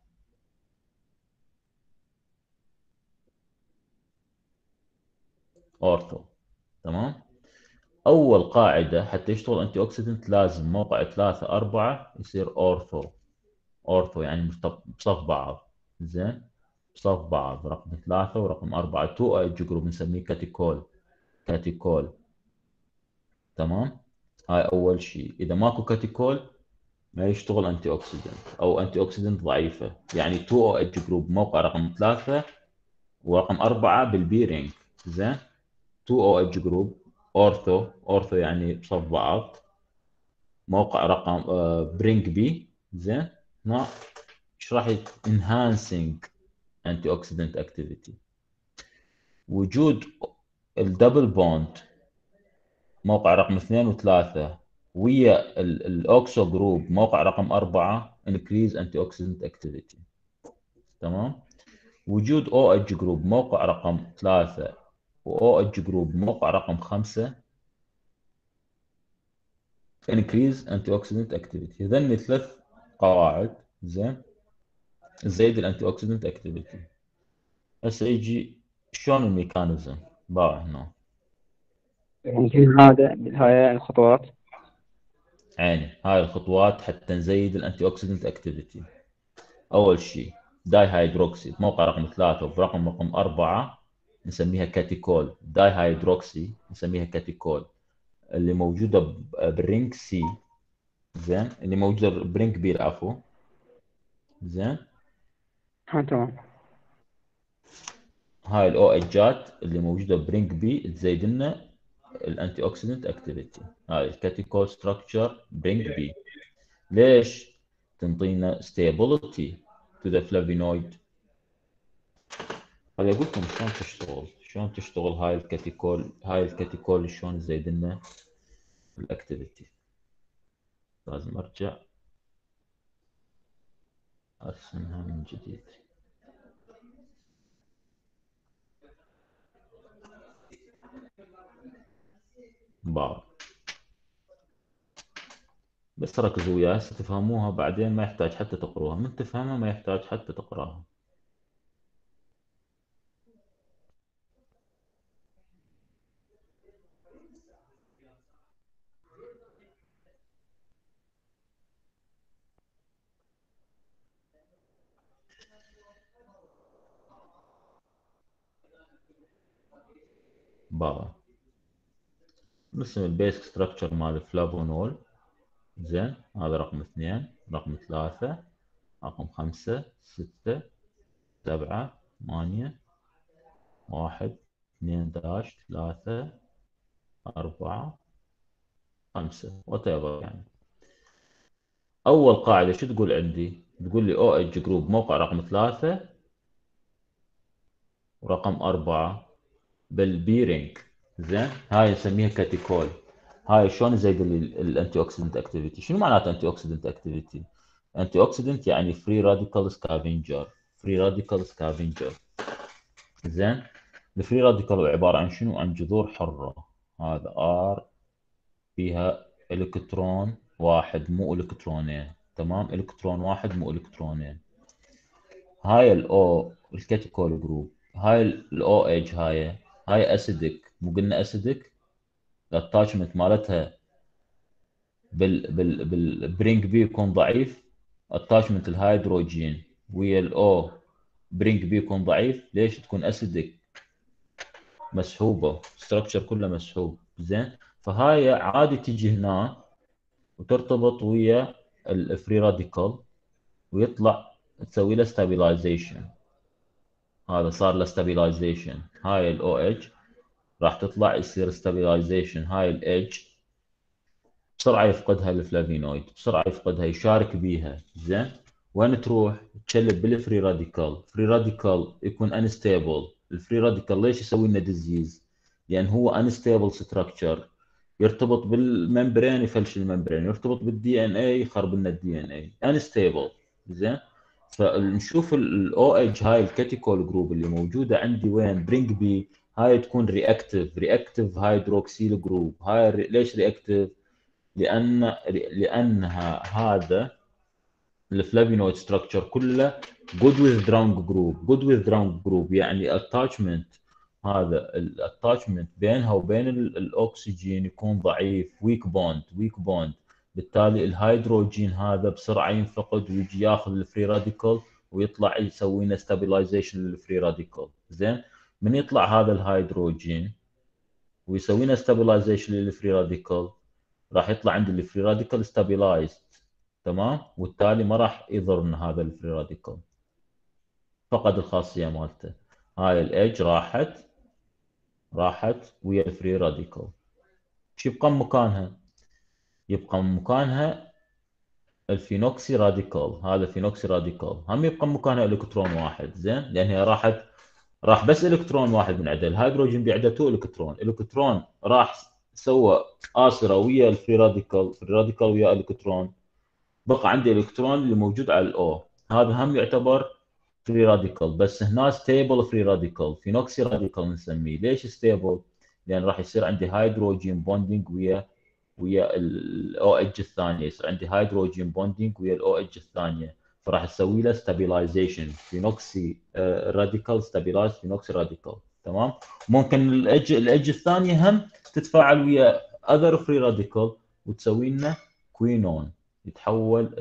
اورثو. تمام. اول قاعده حتى يشتغل انتي اوكسيدنت لازم موقع ثلاثة أربعة يصير اورثو. اورثو يعني مرتب- بصف بعض. زين. بصف بعض. رقم ثلاثة ورقم أربعة تو اتش جروب نسميه كاتيكول. كاتيكول. تمام. هاي اول شيء. اذا ماكو كاتيكول ما يشتغل انتي اوكسيدنت، او انتي اوكسيدنت ضعيفه، يعني تو او اتش جروب موقع رقم ثلاثة ورقم أربعة بالبيرنج. زين. تو او اتش جروب اورثو. اورثو يعني بصف بعض. موقع رقم برينج بي. زين. هنا ايش راح enhancing انتي اوكسيدنت اكتيفيتي. وجود الدبل بوند موقع رقم اثنين وثلاثة ويا الاوكسو جروب موقع رقم أربعة increase انتي اوكسيدنت اكتيفيتي. تمام. وجود او اتش جروب موقع رقم ثلاثة و او اتش جروب موقع رقم خمسة increase انتي اوكسيدنت اكتيفيتي. هذني ثلاث قواعد، زين، زيد الانتي اوكسيدنت اكتيفيتي. هسه يجي شلون الميكانيزم باع هنا يمكن هذا بالهاي الخطوات. عيني هاي الخطوات حتى نزيد الانتي اوكسيدنت اكتيفيتي. اول شيء داي هيدروكسي موقع رقم ثلاثة ورقم رقم أربعة نسميها كاتيكول. داي هيدروكسي نسميها كاتيكول اللي موجوده ب- بالرينج سي، زين، اللي موجوده برينج بي العفو، زين. ها تمام. هاي الاو اتشات اللي موجوده برينج بي تزيد لنا الانتي اوكسيدنت اكتيفيتي. هاي الكاتيكول ستراكشر برينج بي. ليش؟ تنطينا stability to the flavonoid. هذا اقول لكم شلون تشتغل، شلون تشتغل هاي الكاتيكول. هاي الكاتيكول شلون تزيد لنا الاكتيفيتي. لازم ارجع ارسمها من جديد. بعض بس ركزوا وياي هسه تفهموها، بعدين ما يحتاج حتى تقروها، من تفهمها ما يحتاج حتى تقراها. بابا نرسم البيسك ستراكشر مال الفلافونول، زين. هذا رقم اثنين، رقم ثلاثة، رقم خمسة، ستة، سبعة، ثمانية، واحد، اثنين داش، ثلاثة، أربعة، خمسة، whatever يعني. أول قاعدة شو تقول عندي؟ تقول لي او اتش جروب موقع رقم ثلاثة ورقم أربعة بالبيرنج، زين. هاي نسميها كاتيكول. هاي شلون نزيد الانتي اوكسيدنت اكتيفيتي؟ شنو معناته انتي اوكسيدنت اكتيفيتي؟ انتي اوكسيدنت يعني فري راديكال سكافنجر، فري راديكال سكافنجر، زين. الفري راديكال عباره عن شنو؟ عن جذور حره. هذا ار فيها الكترون واحد مو الكترونين، تمام، الكترون واحد مو الكترونين. هاي الاو الكاتيكول جروب، هاي الاو اتش، هاي هاي اسيدك، مو قلنا اسيدك؟ الاتاتشمنت مالتها بال بال بالبرينج بي يكون ضعيف. اتاتشمنت الهيدروجين ويا الاو برينج بي يكون ضعيف. ليش؟ تكون اسيدك، مسحوبه، ستراكشر كله مسحوب، زين. فهاي عادي تجي هنا وترتبط ويا الفري راديكال ويطلع تسوي له ستابيلايزيشن. هذا صار له ستابيلايزيشن. هاي الاو اتش راح تطلع يصير ستابيلايزيشن. هاي الاتش بسرعه يفقدها الفلافينويد، بسرعه يفقدها، يشارك بيها، زين. وين تروح؟ تشلب بالفري راديكال. فري راديكال يكون انستيبل. الفري راديكال ليش يسوي لنا ديزيز؟ لان هو انستيبل ستراكشر، يرتبط بالممبرين يفلش الممبرين، يرتبط بالدي ان اي يخرب لنا الدي ان اي، انستيبل، زين. فنشوف الاو اتش هاي الكاتيكول جروب اللي موجوده عندي وين؟ برينج بي. هاي تكون رياكتيف، رياكتيف هيدروكسيل جروب. هاي ري... ليش رياكتيف؟ لان لانها هذا الفلافينويد ستراكشر كله جود وذ درونج جروب. جود وذ درونج جروب يعني اتاتشمنت، هذا الاتاتشمنت بينها وبين الاكسجين يكون ضعيف، ويك بوند، ويك بوند. بالتالي الهيدروجين هذا بسرعه ينفقد ويجي ياخذ الفري راديكال ويطلع يسوي لنا ستابيلايزيشن للفري راديكال، زين. من يطلع هذا الهيدروجين ويسوي لنا ستابيلايزيشن للفري راديكال، راح يطلع عندي الفري راديكال ستابيلايزد، تمام. والتالي ما راح يضرنا هذا الفري راديكال، فقد الخاصيه مالته. هاي الايدج راحت، راحت ويا الفري راديكال. شو يبقى مكانها؟ يبقى مكانها الفينوكسي راديكال. هذا فينوكسي راديكال هم يبقى مكانها الكترون واحد، زين، لان هي راحت، راح بس الكترون واحد من عدد الهيدروجين بعدته الكترون. الكترون راح سوى آسرة ويا الفري راديكال، الفري راديكال ويا الكترون، بقى عندي الالكترون اللي موجود على الاو. هذا هم يعتبر فري راديكال، بس هنا ستيبل فري راديكال، فينوكسي راديكال نسميه. ليش ستيبل؟ لان راح يصير عندي هيدروجين بوندينج ويا ويا الاو اتش الثانيه، يصير عندي هيدروجين بوندينج ويا الاو اتش الثانيه. فراح تسوي له ستابيلايزيشن فينوكسي راديكال ستابيلايز فينوكسي راديكال. تمام. ممكن الايدج الايدج الثانيه هم تتفاعل ويا اذر فري راديكال وتسوي لنا كوينون، يتحول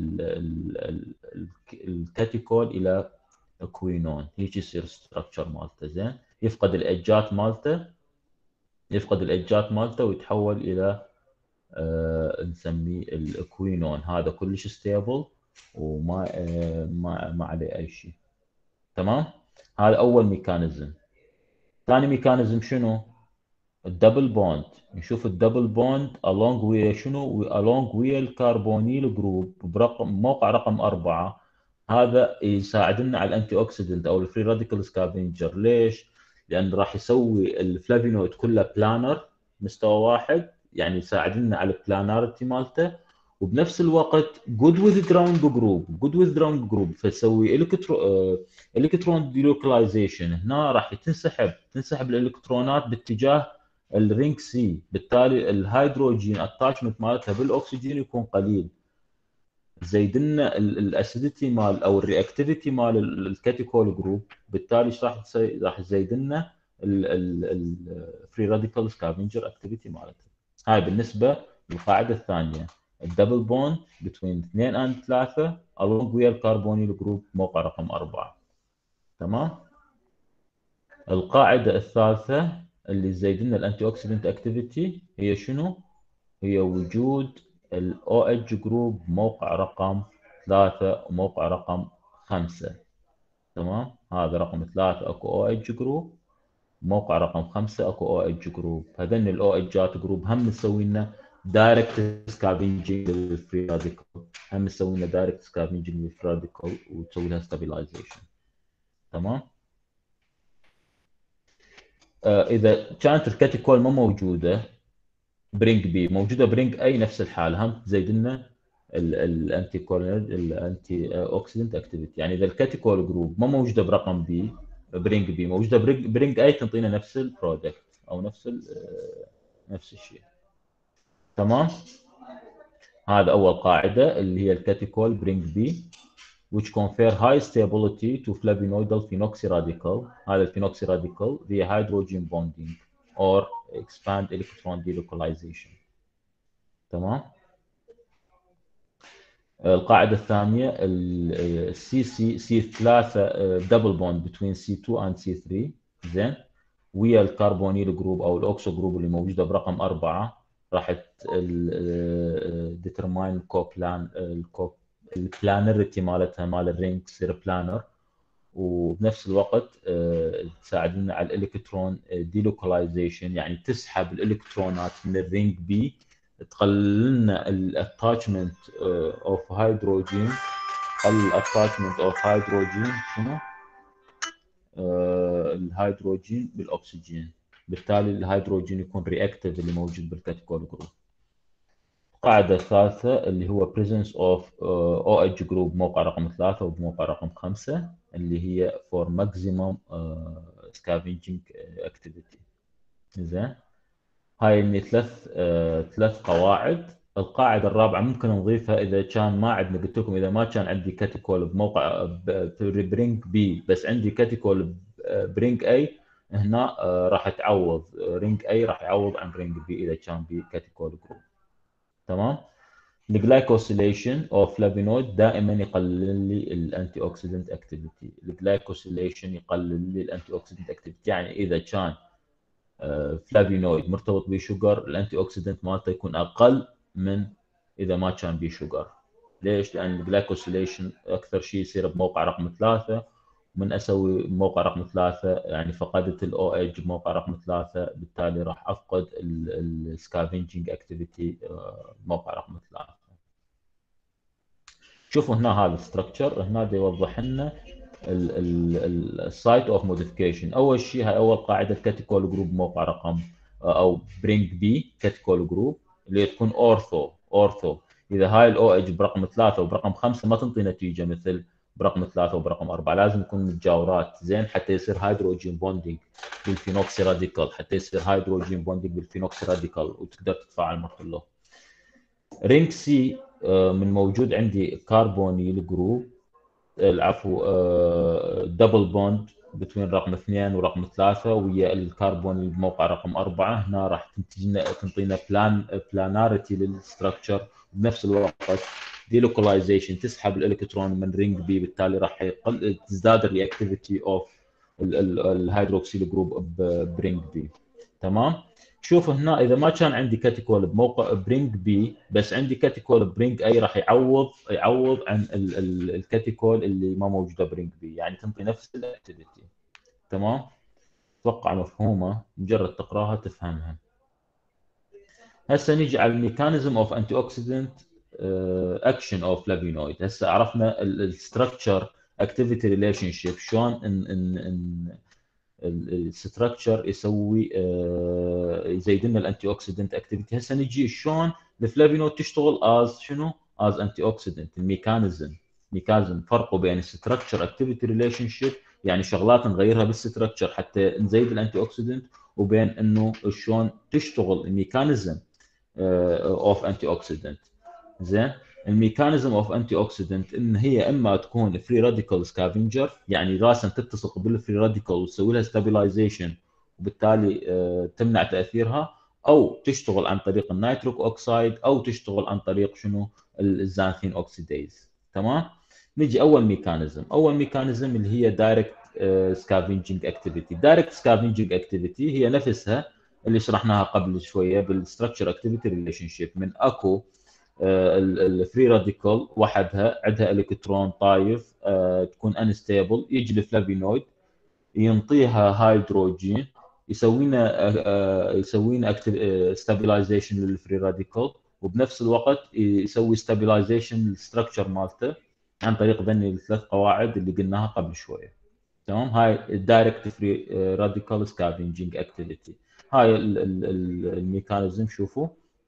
الكاتيكول الى كوينون، هيك يصير الستراكشر مالته. زين، يفقد الايدجات مالته يفقد الايدجات مالته ويتحول الى آه نسميه الكوينون. هذا كلش ستيبل وما آه ما ما عليه اي شيء. تمام. هذا اول ميكانيزم. ثاني ميكانيزم شنو؟ الدبل بوند. نشوف الدبل بوند along ويا شنو؟ along ويا الكربونيل جروب برقم موقع رقم أربعة. هذا يساعدنا على الانتي اوكسيدنت او الفري راديكال سكافنجر. ليش؟ لان راح يسوي الفلافينويد كله بلانر مستوى واحد، يعني يساعدنا على البلاناريتي مالته، وبنفس الوقت جود وذ جراوند جروب جود وذ جراوند جروب فتسوي الكترو الكترون ديلوكلايزيشن. هنا راح تنسحب تنسحب الالكترونات باتجاه الرينج سي، بالتالي الهيدروجين اتاتشمنت مالتها بالاكسجين يكون قليل، زيدنا الاسيديتي مال او الرياكتيفيتي مال الكاتيكول جروب، بالتالي ايش راح تسوي؟ راح تزيدنا الفري راديكال سكافنجر اكتيفيتي مالتها. هاي بالنسبه للقاعده الثانيه، الدبل بوند بين اثنين اند ثلاثة along ويا الكربونيل جروب موقع رقم أربعة. تمام. القاعده الثالثه اللي زيدنا الانتي اوكسيدنت اكتيفيتي هي شنو؟ هي وجود ال OH جروب موقع رقم ثلاثة وموقع رقم خمسة. تمام. هذا رقم ثلاثة اكو OH جروب، موقع رقم خمسة اكو OH جروب. هذين ال OH جات جروب هم نسوي لنا دايركت سكافنجينج للفري راديكال، هم نسوي لنا دايركت سكافنجينج للفري راديكال وتسوي لها ستابيلايزيشن. تمام. آه اذا كانت الكاتيكول ما موجوده برينج بي موجوده، برينج اي نفس الحاله هم تزيد لنا الانتي كولينرج الانتي اوكسيدنت اكتيفيتي. يعني اذا الكاتيكول جروب ما موجوده برقم بي برينج بي موجوده برينج اي تنطينا نفس البرودكت او نفس نفس الشيء. تمام. هذا اول قاعده اللي هي الكاتيكول برينج بي which confer high stability to flavonoidal phenoxy radical. هذا الفينوكسي radical via hydrogen bonding or expand electron delocalization. تمام. القاعده الثانيه السي سي سي ثلاثة دبل بوند بين سي تو and سي ثري. زين، ويا الكربونيل جروب او الاوكسو جروب اللي موجوده برقم أربعة راح ديترماين كوبلان الكوب البلانرتي مالتها مال الرينج تصير بلانر، وبنفس الوقت تساعدنا على الالكترون ديلوكلايزيشن، يعني تسحب الالكترونات من الرينج بي، تقلل لنا الاتاتشمنت اوف هيدروجين قلل الاتاتشمنت اوف هيدروجين شنو؟ الهيدروجين بالاكسجين، بالتالي الهيدروجين يكون رياكتيف اللي موجود بالكاتيكول جروب. القاعدة الثالثة اللي هو presence of uh, OH group موقع رقم ثلاثة وموقع رقم خمسة اللي هي for maximum uh, scavenging activity. زين، هاي اللي ثلاث uh, ثلاث قواعد. القاعدة الرابعة ممكن نضيفها إذا كان ما عندنا، قلت لكم إذا ما كان عندي كاتيكول بموقع برينج بي بس عندي كاتيكول برينج أي، هنا uh, راح تعوض رينج أي راح يعوض عن رينج بي إذا كان بي كاتيكول جروب. تمام. الجلايكوسيليشن او فلافينويد دائما يقلل لي الانتي اوكسيدنت اكتيفيتي. الجلايكوسيليشن يقلل لي الانتي اوكسيدنت اكتيفيتي، يعني اذا كان فلافينويد مرتبط بشوجر الانتي اوكسيدنت مالته يكون اقل من اذا ما كان بشوجر. ليش؟ لان الجلايكوسيليشن اكثر شيء يصير بموقع رقم ثلاثة، ومن اسوي موقع رقم ثلاثة يعني فقدت الاو اتش بموقع رقم ثلاثة، بالتالي راح افقد السكافنجينج اكتيفيتي موقع رقم ثلاثة. شوفوا هنا هذا الستركتشر هنا يوضح لنا السايت اوف موديفيكيشن. اول شيء هاي اول قاعده كاتيكول جروب موقع رقم او برينج بي كاتيكول جروب اللي تكون اورثو اورثو اذا هاي الاو اتش برقم ثلاثة وبرقم خمسة ما تنطي نتيجه مثل برقم ثلاثة وبرقم أربعة، لازم يكون متجاورات. زين، حتى يصير هيدروجين بوندينج بالفينوكسي راديكال حتى يصير هيدروجين بوندينج بالفينوكسي راديكال وتقدر تتفاعل مع كله. رينج سي من موجود عندي كربونيل جروب العفو دبل بوند بين رقم اثنين ورقم ثلاثة ويا الكربون اللي بموقع رقم أربعة. هنا راح تنتج لنا تنطينا بلان بلاناريتي للستراكشر، بنفس الوقت ديلوكلايزيشن تسحب الالكترون من رينج بي، بالتالي راح يقل تزداد الرياكتيفيتي اوف الهيدروكسيل جروب برينج بي. تمام. شوف هنا اذا ما كان عندي كاتيكول بموقع برينج بي بس عندي كاتيكول برينج اي، راح يعوض يعوض عن الكاتيكول اللي ما موجوده برينج بي، يعني تنطي نفس الاكتيفيتي. تمام. اتوقع مفهومه، مجرد تقراها تفهمها. هسه نيجي على الميكانيزم اوف انتي اوكسيدنت اكشن اوف فلافينويد. هسه عرفنا الستراكشر اكتيفيتي ريليشن شيب، شلون ان ان ان الستراكشر يسوي يزيد لنا الانتي اوكسيدنت اكتيفيتي. هسه نجي شلون الفلافينويد تشتغل از شنو؟ از انتي اوكسيدنت. الميكانيزم ميكانيزم فرقه بين الستراكشر اكتيفيتي ريليشن شيب، يعني شغلات نغيرها بالستراكشر حتى نزيد الانتي اوكسيدنت، وبين انه شلون تشتغل الميكانيزم اوف انتي اوكسيدنت. زين. الميكانيزم اوف انتي اوكسيدنت ان هي اما تكون فري راديكال سكافنجر، يعني راسا تتسق بالفري راديكال وتسوي لها ستابلايزيشن وبالتالي تمنع تاثيرها، او تشتغل عن طريق النيتريك اوكسايد، او تشتغل عن طريق شنو؟ الزانثين اوكسيديز. تمام. نجي اول ميكانيزم اول ميكانيزم اللي هي دايركت سكافنجينج اكتيفيتي. دايركت سكافنجينج اكتيفيتي هي نفسها اللي شرحناها قبل شويه بالستراكشر اكتيفيتي ريليشن شيب. من اكو الفري راديكال وحدها عندها الكترون طايف تكون انستيبل، يجي الفلافينويد ينطيها هيدروجين يسوي لنا يسوي لنا ستابلايزيشن للفري راديكال، وبنفس الوقت يسوي ستابلايزيشن للستراكشر مالته عن طريق ذني الثلاث قواعد اللي قلناها قبل شويه. تمام. هاي الدايركت فري راديكال سكافنجينج اكتيفيتي. هاي الميكانيزم شوفوا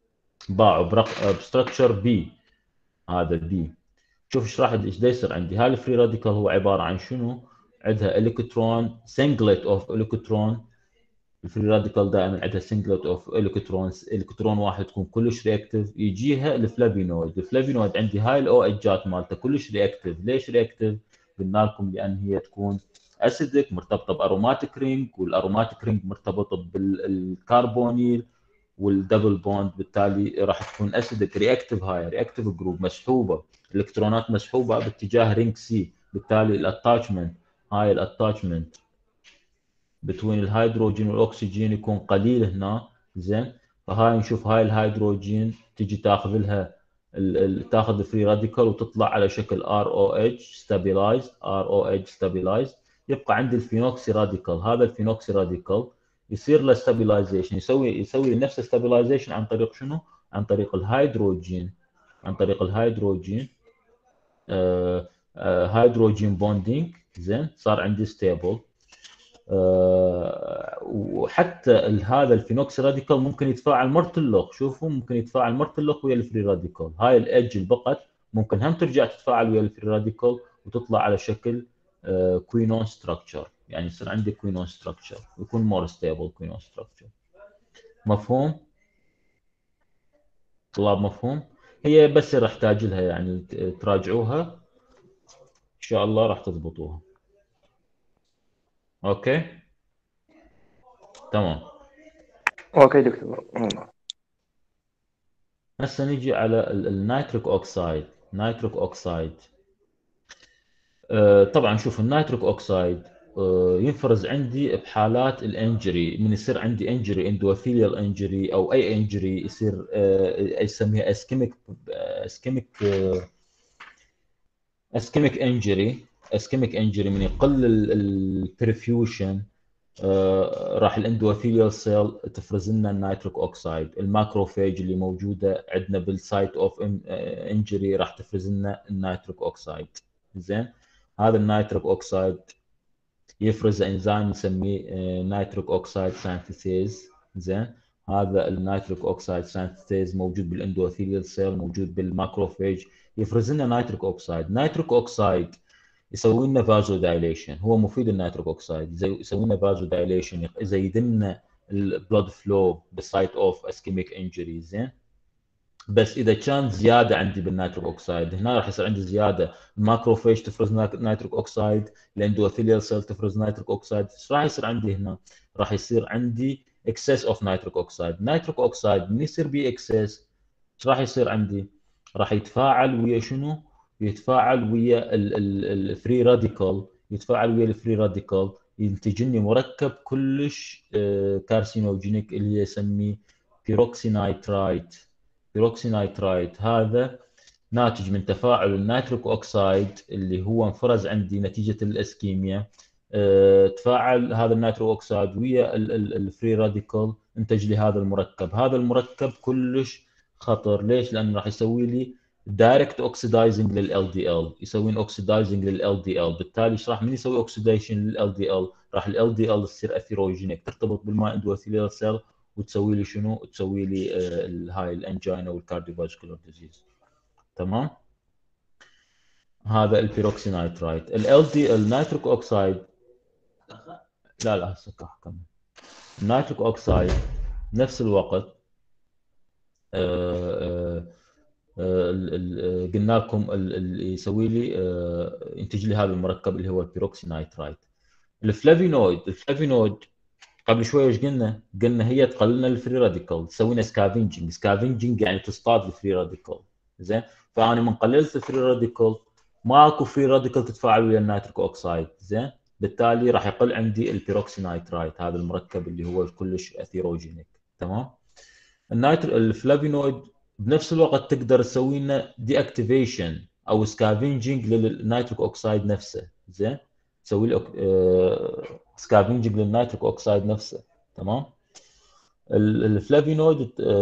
باعوا بستراكشر بي، هذا بي. شوف ايش راح ايش دا يصير عندي. هاي الفري راديكال هو عباره عن شنو؟ عندها الكترون سنجلت اوف الكترون. الفري راديكال دائما عندها سنجلت اوف الكترونز، الكترون واحد تكون كلش رياكتيف، يجيها الفلافينويد. الفلافينويد عندي هاي الاو اتشات مالته كلش رياكتيف. ليش رياكتيف؟ قلنا لكم لان هي تكون اسيدك مرتبطه باروماتيك رينج، والاروماتيك رينج مرتبطه بالكربونيل والدبل بوند، بالتالي راح تكون اسيدك رياكتيف. هاي رياكتيف جروب مسحوبه، الالكترونات مسحوبه باتجاه رينج سي، بالتالي الاتاتشمنت هاي الاتاتشمنت بين الهيدروجين والاكسجين يكون قليل هنا. زين. فهاي نشوف هاي الهيدروجين تجي تاخذ لها تاخذ الفري راديكال وتطلع على شكل ار او اتش ستابلايزد، ار او اتش ستابلايزد. يبقى عندي الفينوكسي راديكال. هذا الفينوكسي راديكال يصير له ستابلايزيشن، يسوي يسوي نفس ستابلايزيشن عن طريق شنو؟ عن طريق الهيدروجين عن طريق الهيدروجين آه آه هيدروجين بوندينج. زين. صار عندي ستيبل. آه وحتى هذا الفينوكسي راديكال ممكن يتفاعل مرتلق. شوفوا ممكن يتفاعل مرتلق ويا الفري راديكال. هاي الايدج اللي بقت ممكن هم ترجع تتفاعل ويا الفري راديكال وتطلع على شكل آه كوينون ستراكشر، يعني يصير عندي كوينون ستراكشر ويكون مور ستيبل كوينون ستراكشر. مفهوم؟ طلاب مفهوم؟ هي بس راح احتاج لها يعني تراجعوها ان شاء الله راح تضبطوها. اوكي تمام. اوكي دكتور. هسه نيجي على النيتريك اوكسايد. نيتريك اوكسايد آه طبعا شوف النيتريك اوكسايد آه ينفرز عندي بحالات الانجري، من يصير عندي انجري اندوثيليال انجري او اي انجري يصير آه يسميها اسكيميك اسكيميك اسكيميك انجري اسكيميك انجري من يقل البرفيوشن آه راح الاندوثيليال سيل تفرز لنا النيتريك اوكسايد. الماكروفاج اللي موجوده عندنا بالسايت اوف انجري راح تفرز لنا النيتريك اوكسايد. زين. هذا النيتريك اوكسايد يفرز انزيم نسميه نيتريك اوكسايد سينثيسيز. زين. هذا النيتريك اوكسايد سينثيسيز موجود بالاندوثيليال سيل، موجود بالماكروفاج، يفرز لنا نيتريك اوكسايد. نيتريك اوكسايد يسوي لنا فازو دايليشن. هو مفيد النيتريك اوكسايد، يسوي لنا فازو دايليشن، يزيد لنا البلود فلو بالسايت اوف اسكيميك انجري. زين. بس اذا كان زياده عندي بالنيتريك اوكسايد، هنا راح يصير عندي زياده، الماكروفيج تفرز نيتريك اوكسايد، الاندوثيليال سيل تفرز نيتريك اوكسايد، ايش راح يصير عندي هنا؟ راح يصير عندي اكسس اوف نيتريك اوكسايد. نيتريك اوكسايد من يصير بيه اكسس ايش راح يصير عندي؟ راح يتفاعل ويا شنو؟ يتفاعل ويا الفري راديكال، يتفاعل ويا الفري راديكال، ينتج لي مركب كلش كارسينوجينيك اللي يسميه بيروكسينايترايت. بيروكسينايترايت هذا ناتج من تفاعل النيتريك اوكسايد اللي هو انفرز عندي نتيجه الاسكيميا. اه تفاعل هذا النيتريك اوكسايد ويا الفري راديكال، انتج لي هذا المركب. هذا المركب كلش خطر. ليش؟ لانه راح يسوي لي دايركت اوكسيدايزنج للال دي ال، يسوي اوكسيدايزنج للال دي ال. بالتالي ايش راح من يسوي اوكسيديشن للال دي ال؟ راح الال دي ال تصير اثيروجينيك، ترتبط بالماء اندوثيليال سيل وتسوي لي شنو؟ تسوي لي آه هاي الانجينا والكارديوفاسكولار ديزيز. تمام؟ هذا البيروكسينايترايت. ال دي النيتريك اوكسايد، لا لا هسه كمل. النيتريك اوكسايد نفس الوقت آه آه آه قلنا لكم اللي يسوي لي آه ينتج لي هذا المركب اللي هو البيروكسينايترايت. الفلافينويد، الفلافينويد قبل شويه ايش قلنا؟ قلنا هي تقلل لنا الفري راديكال، تسوي لنا سكافنجنج. سكافنجنج يعني تصطاد الفري راديكال. زين؟ فانا من قللت الفري راديكال ماكو فري راديكال تتفاعل ويا النيتريك اوكسايد. زين؟ بالتالي راح يقل عندي البيروكسينايترايت، هذا المركب اللي هو كلش اثيروجينيك. تمام؟ النيتر الفلافينويد بنفس الوقت تقدر تسوي لنا دي اكتيفيشن او سكافنجنج للنيتريك اوكسايد نفسه. زين؟ تسوي له سكافنجنج للنيتريك اوكسايد نفسه. تمام؟ الفلافينويد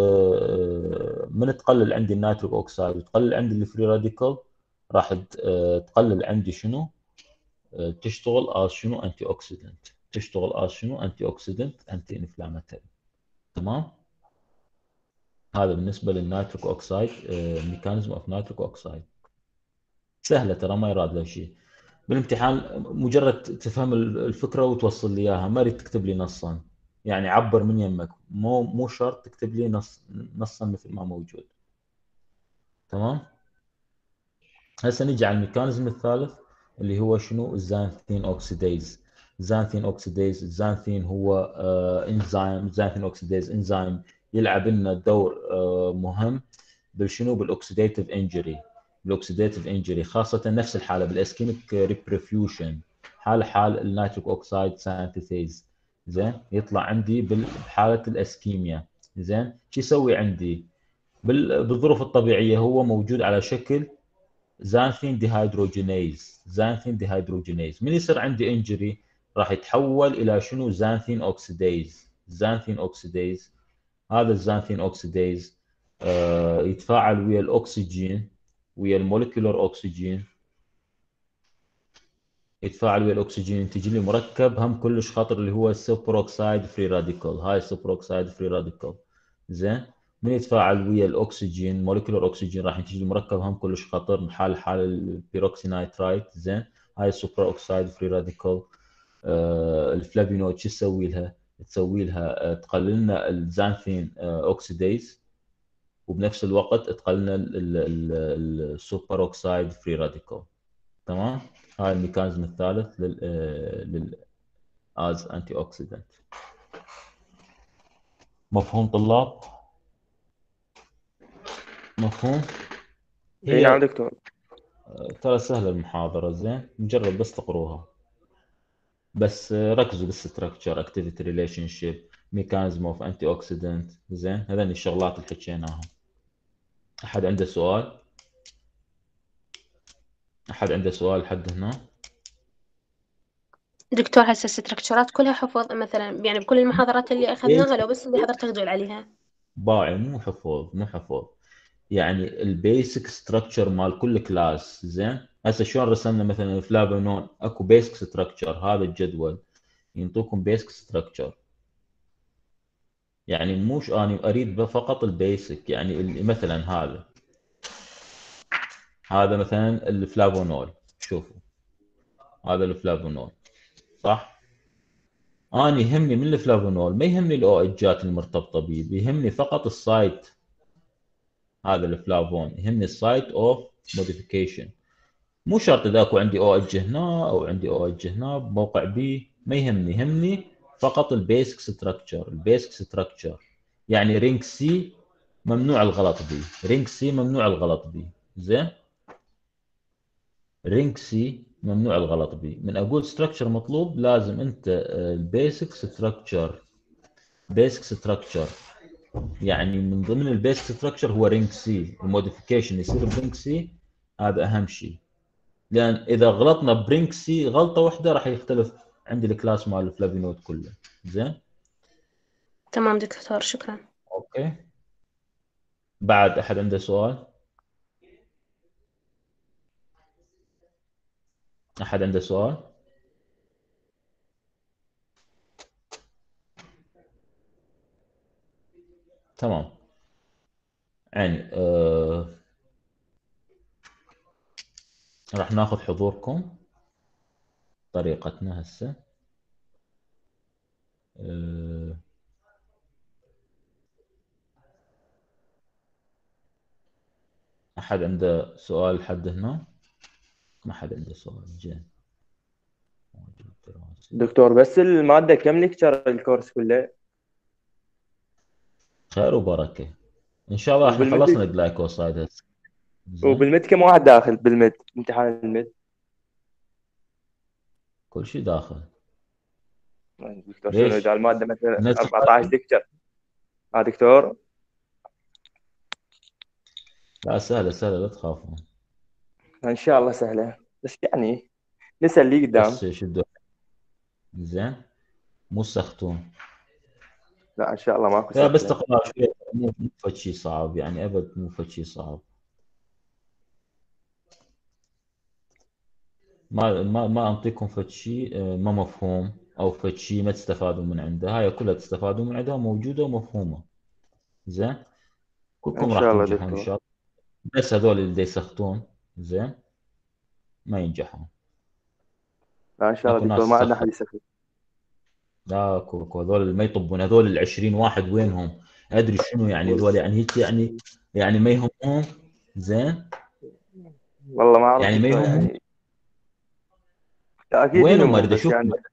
من تقلل عندي النيتريك اوكسايد وتقلل عندي الفري راديكال، راح تقلل عندي شنو؟ تشتغل از شنو؟ انتي اوكسيدنت. تشتغل از شنو؟ انتي اوكسيدنت، انتي انفلاماتوري. تمام؟ هذا بالنسبه للنيتريك اوكسايد، ميكانيزم اوف نيتريك اوكسايد. سهله ترى، ما يراد لها شيء. بالامتحان مجرد تفهم الفكره وتوصل لي اياها، ما اريد تكتب لي نصا، يعني عبر من يمك، مو مو شرط تكتب لي نص نصا مثل ما موجود. تمام؟ هسه نجي على الميكانيزم الثالث اللي هو شنو؟ الزانثين اوكسيديز. زانثين اوكسيديز، الزانثين هو آه انزيم، زانثين اوكسيديز انزيم يلعب لنا دور آه مهم بالشنو؟ بالاوكسيديتيف انجري. بالاوكسيديتيف انجري خاصه نفس الحاله بالاسكيميك ريبرفيوشن، حاله حال النيتريك اوكسايد سينثيز. زين؟ يطلع عندي بحاله الاسكيميا. زين؟ شو يسوي عندي؟ بالظروف الطبيعيه هو موجود على شكل زانثين ديهيدروجينيز. زانثين ديهيدروجينيز من يصير عندي انجري راح يتحول الى شنو؟ زانثين اوكسيديز. زانثين اوكسيديز، هذا الزانثين اوكسيديز آه يتفاعل ويا الاكسجين، ويا المولكيولر اوكسجين، يتفاعل ويا الاكسجين ينتج لي مركب هم كلش خطر اللي هو السوبر اوكسايد فري راديكال. هاي السوبر اوكسايد فري راديكال. زين؟ من يتفاعل ويا الاكسجين، مولكيولر اوكسجين، راح ينتج لي مركب هم كلش خطر حال حال البيروكسينايترايت. زين؟ هاي السوبر اوكسايد فري راديكال. آه الفلافينويد شو تسوي لها؟ تسوي لها آه تقلل لنا الزانثين آه اوكسيديز، وبنفس الوقت تقلل لنا السوبر اوكسايد فري راديكال. تمام؟ هاي الميكانيزم الثالث لل لل از انتي اوكسيدنت. مفهوم طلاب؟ مفهوم؟ اي نعم دكتور. ترى سهله المحاضره. زين؟ مجرد بس تقروها، بس ركزوا بالستركتشر، اكتيفيتي ريليشن شيب، ميكانيزم اوف انتي اوكسيدنت. زين؟ هذول الشغلات اللي حكيناها. احد عنده سؤال؟ احد عنده سؤال لحد هنا؟ دكتور هسه الستركتشرات كلها حفظ مثلا، يعني بكل المحاضرات اللي اخذناها لو بس اللي حضرتك تقول عليها؟ باعي، مو حفظ، مو حفظ، يعني البيسك ستراكشر مال كل كلاس. زين؟ هسه شلون رسمنا مثلا الفلافونون، اكو بيسك ستراكشر، هذا الجدول ينطوكم بيسك ستراكشر. يعني موش انا اريد فقط البيسك، يعني مثلا هذا هذا مثلا الفلافونول، شوفوا هذا الفلافونول، صح؟ انا يهمني من الفلافونول، ما يهمني الاو اتشات المرتبطه به، بيهمني فقط السايت هذا الفلافون، يهمني السايت اوف موديفيكيشن. مو شرط اذا اكو عندي او اتش هنا او عندي او اتش هنا بموقع بي، ما يهمني، يهمني فقط البيسك ستراكشر. البيسك ستراكشر يعني رينج سي ممنوع الغلط به، رينج سي ممنوع الغلط به. زين، رينج سي ممنوع الغلط به. من اقول ستراكشر مطلوب لازم انت البيسك ستراكشر، بيسك ستراكشر يعني من ضمن البيسك ستراكشر هو رينج سي. الموديفيكيشن يصير برينج سي، هذا اهم شيء، لان اذا غلطنا برينج سي غلطه واحده راح يختلف عندي الكلاس مال الفلافينود كله. زين، تمام دكتور، شكرا. اوكي. بعد احد عنده سؤال؟ احد عنده سؤال؟ تمام. يعني آه راح ناخذ حضوركم طريقتنا هسه. آه احد عنده سؤال لحد هنا؟ ما حد عنده سؤال. زين، دكتور بس المادة كم ليكتشر الكورس كله؟ خير وبركه ان شاء الله. احنا وبالمد خلصنا الجلايكوسايد هسه. زين، وبالمد كم واحد داخل بالمد امتحان المد؟ كل شيء داخل. دكتور شنو ليش؟ اذا المادة مثلا نزل أربعة عشر ليكتشر؟ اه دكتور لا، سهله سهله، لا تخافون. ان شاء الله سهلة، بس يعني نسأل اللي قدام. بس شدوا. زين، مو سختون. لا ان شاء الله ماكو لا بس سهلة. تقرا شويه، مو مو فد شيء صعب يعني، ابد مو فد شيء صعب. ما ما ما انطيكم فد شيء آه، ما مفهوم او فد شيء ما تستفادوا من عنده. هاي كلها تستفادوا من عندها، موجوده ومفهومه. زين، ان كلكم راح شاء الله تنجحون ان دكتور. شاء الله. بس هذول اللي يسختون زين ما ينجحون. لا ان شاء اكو الله ناس دكتور، ما عندنا تسخن. حد يسكت. لا اكو اكو هذول اللي ما يطبون، هذول ال عشرين واحد وينهم؟ ادري شنو يعني هذول، يعني هيك يعني، يعني ما يهمهم. زين، والله ما اعرف يعني ما دكتور يهمهم. يعني. لا اكيد وينهم؟ ما يهمهم اريد بس اشوفهم، يعني.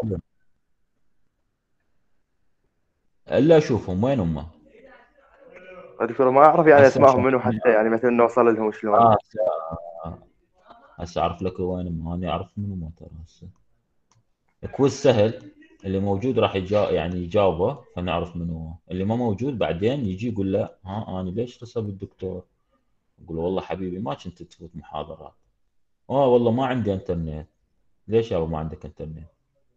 الا اشوفهم وين هم. دكتور ما اعرف يعني هسه اسمائهم مشان منو حتى يعني مثلا نوصل لهم شلون. اه هسه هسه اعرف لك وين هم. انا اعرف منو ما ترى. هسه الكويز سهل، اللي موجود راح يجا يعني يجاوبه فنعرف منو هو. اللي ما موجود بعدين يجي يقول له ها انا ليش رسب الدكتور؟ اقول له والله حبيبي ما كنت تفوت محاضرات. اه والله ما عندي انترنت. ليش يابا ما عندك انترنت؟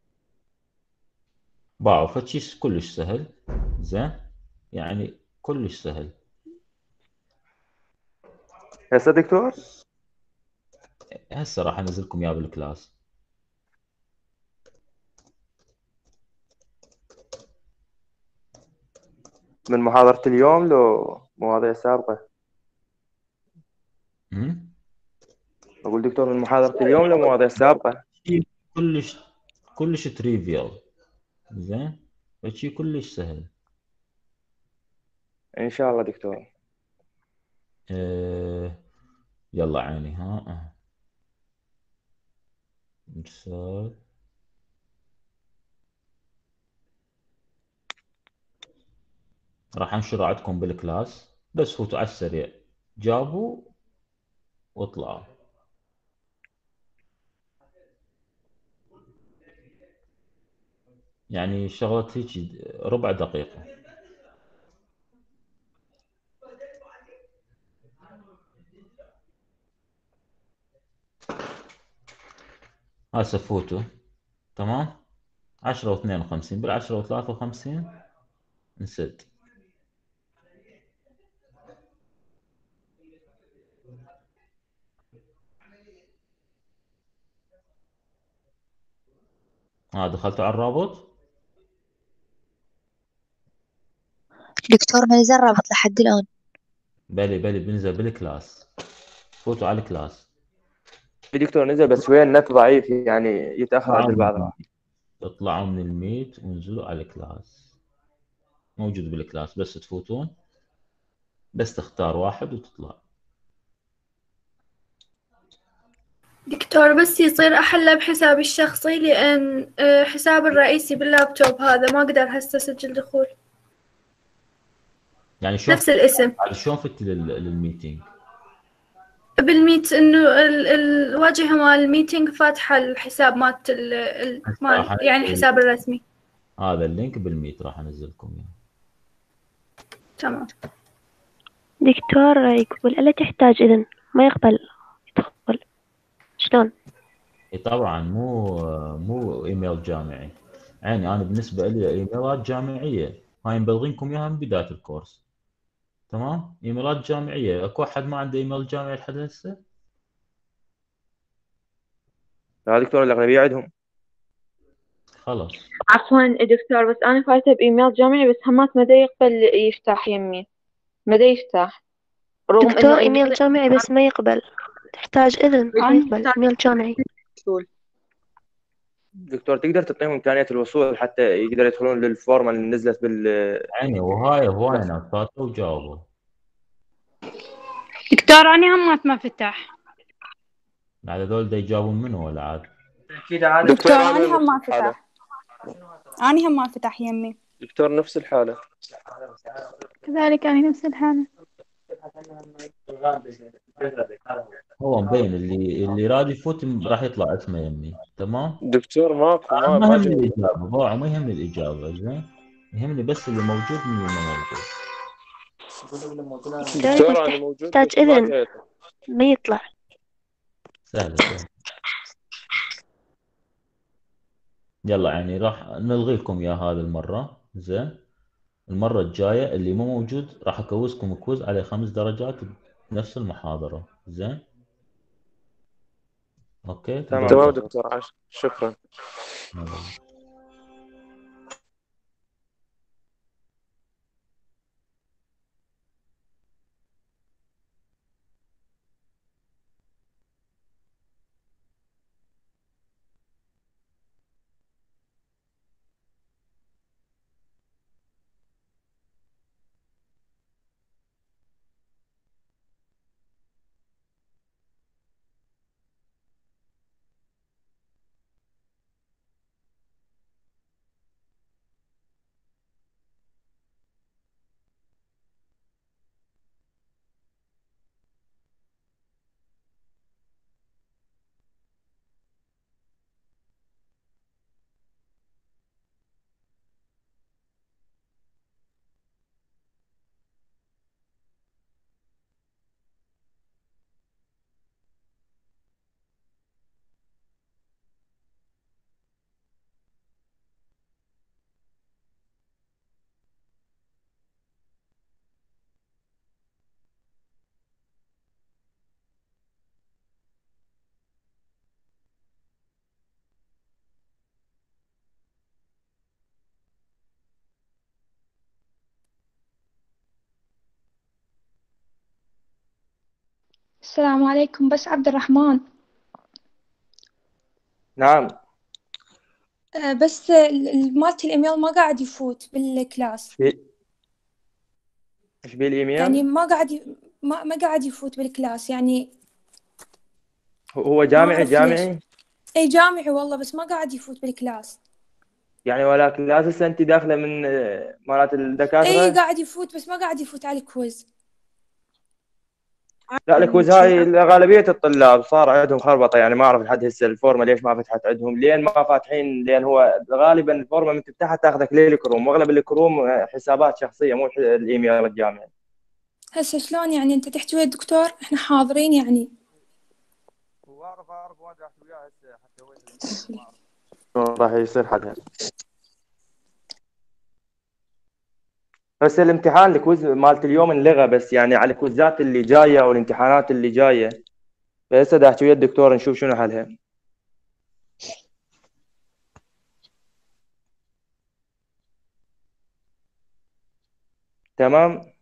باعوا فشي كلش سهل. زين، يعني كلش سهل. هسه دكتور هسه راح انزلكم اياه بالكلاس. من محاضرة اليوم لو مواضيع سابقة؟ أمم؟ اقول دكتور من محاضرة اليوم لو مواضيع سابقة؟ شيء كلش كلش تريفيال. زين، فشي كلش سهل. ان شاء الله دكتور. أه يلا عيني. ها أه. ارسال. راح انشر عندكم بالكلاس، بس فوتوا على السريع جابوا واطلعوا. يعني شغلت هيك ربع دقيقة. هسه فوتوا. تمام. عشرة واثنين وخمسين بالعشرة وثلاثة وخمسين نسد. ها دخلتوا على الرابط. دكتور ما نزل رابط لحد الآن. بلي بلي بنزل بالكلاس. فوتوا على الكلاس. في دكتور نزل بس شوية النت ضعيف يعني يتأخر عند اطلعوا من البعض. الميت. اطلعوا من الميت وانزلوا على الكلاس. موجود بالكلاس، بس تفوتون بس تختار واحد وتطلع. دكتور بس يصير أحلى بحسابي الشخصي لأن آه، حسابي الرئيسي باللابتوب هذا ما أقدر هسه أسجل دخول. يعني شلون نفس الاسم يعني شلون فت لل... للميتينج؟ بالميت إنه ال- الواجهة مال الميتينج فاتحة الحساب مالت ال- ال- مال راح يعني انزل الحساب الرسمي. هذا اللينك بالميت، راح انزل لكم اياه. تمام. دكتور يقول ألا تحتاج إذن ما يقبل يدخل شلون؟ اي طبعا مو مو ايميل جامعي. يعني انا بالنسبه لي ايميلات جامعيه هاي مبلغينكم اياها من بدايه الكورس. تمام، ايميلات جامعيه. اكو احد ما عنده ايميل جامعي لحد هسه؟ لا دكتور الأغلبية عندهم. خلاص. عفوا دكتور، بس أنا فايتة بإيميل جامعي بس همات ما دا يقبل يفتح يمي، ما دا يفتح رغم دكتور إنه إيميل إيميل جامعي بس ما يقبل، تحتاج إذن ما يقبل إيميل جامعي. دكتور تقدر تعطيهم إمكانية الوصول حتى يقدر يدخلون للفورمة اللي نزلت بال يعني وهاي هواي ناس فاتوا وجاوبوا. دكتور أنا همات ما فتح. بعد هذول دا يجاوبون منو ولا عاد؟ دكتور أنا هم ما فتح. أنا هم ما فتح يمي. دكتور نفس الحالة. كذلك أنا نفس الحالة. هو مبين اللي اللي راد يفوت راح يطلع اسمه يمي. تمام. دكتور ماكو ما ما ما يهمني جاوب. الاجابه باوع، ما يهمني الاجابه. زين، يهمني بس اللي موجود من اللي ما موجود. دكتور أنا موجود تحتاج بس ما إذن جاي. ما يطلع. سهله سهله. يلا يعني راح نلغي لكم اياه هذه المره. زين، المره الجايه اللي مو موجود راح اكوزكم كوز عليه خمس درجات بنفس المحاضره. زين اوكي. تمام تقدروا دكتور عش. شكرا. تروحوا. السلام عليكم. بس عبد الرحمن. نعم. آه، بس ال- ال- مالت الإيميل ما قاعد يفوت بالكلاس. في ايش بيه يعني الإيميل؟ ما قاعد ي... ما ما قاعد يفوت بالكلاس يعني. هو ما جامعي أعرف ليش. جامعي أي جامعي والله، بس ما قاعد يفوت بالكلاس. يعني، ولكن أساسا أنت داخلة من آه، مالات أي الدكاترة. قاعد يفوت بس ما قاعد يفوت على الكويز. لا الكويز هاي غالبية الطلاب صار عندهم خربطة، يعني ما أعرف لحد هسه الفورمة ليش ما فتحت عندهم، لين ما فاتحين، لين هو غالبا الفورمة من تفتحها تاخذك للكروم، واغلب الكروم حسابات شخصية مو الايميل الجامعي. هسه شلون يعني انت تحكي ويا الدكتور؟ احنا حاضرين يعني. واعرف اعرف وين راح وياه هسه حتى راح يصير حدها. بس الامتحان الكويز مالت اليوم انلغى، بس يعني على الكويزات اللي جايه او الامتحانات اللي جايه، فهسه دا احكي ويا الدكتور نشوف شنو حلها. تمام.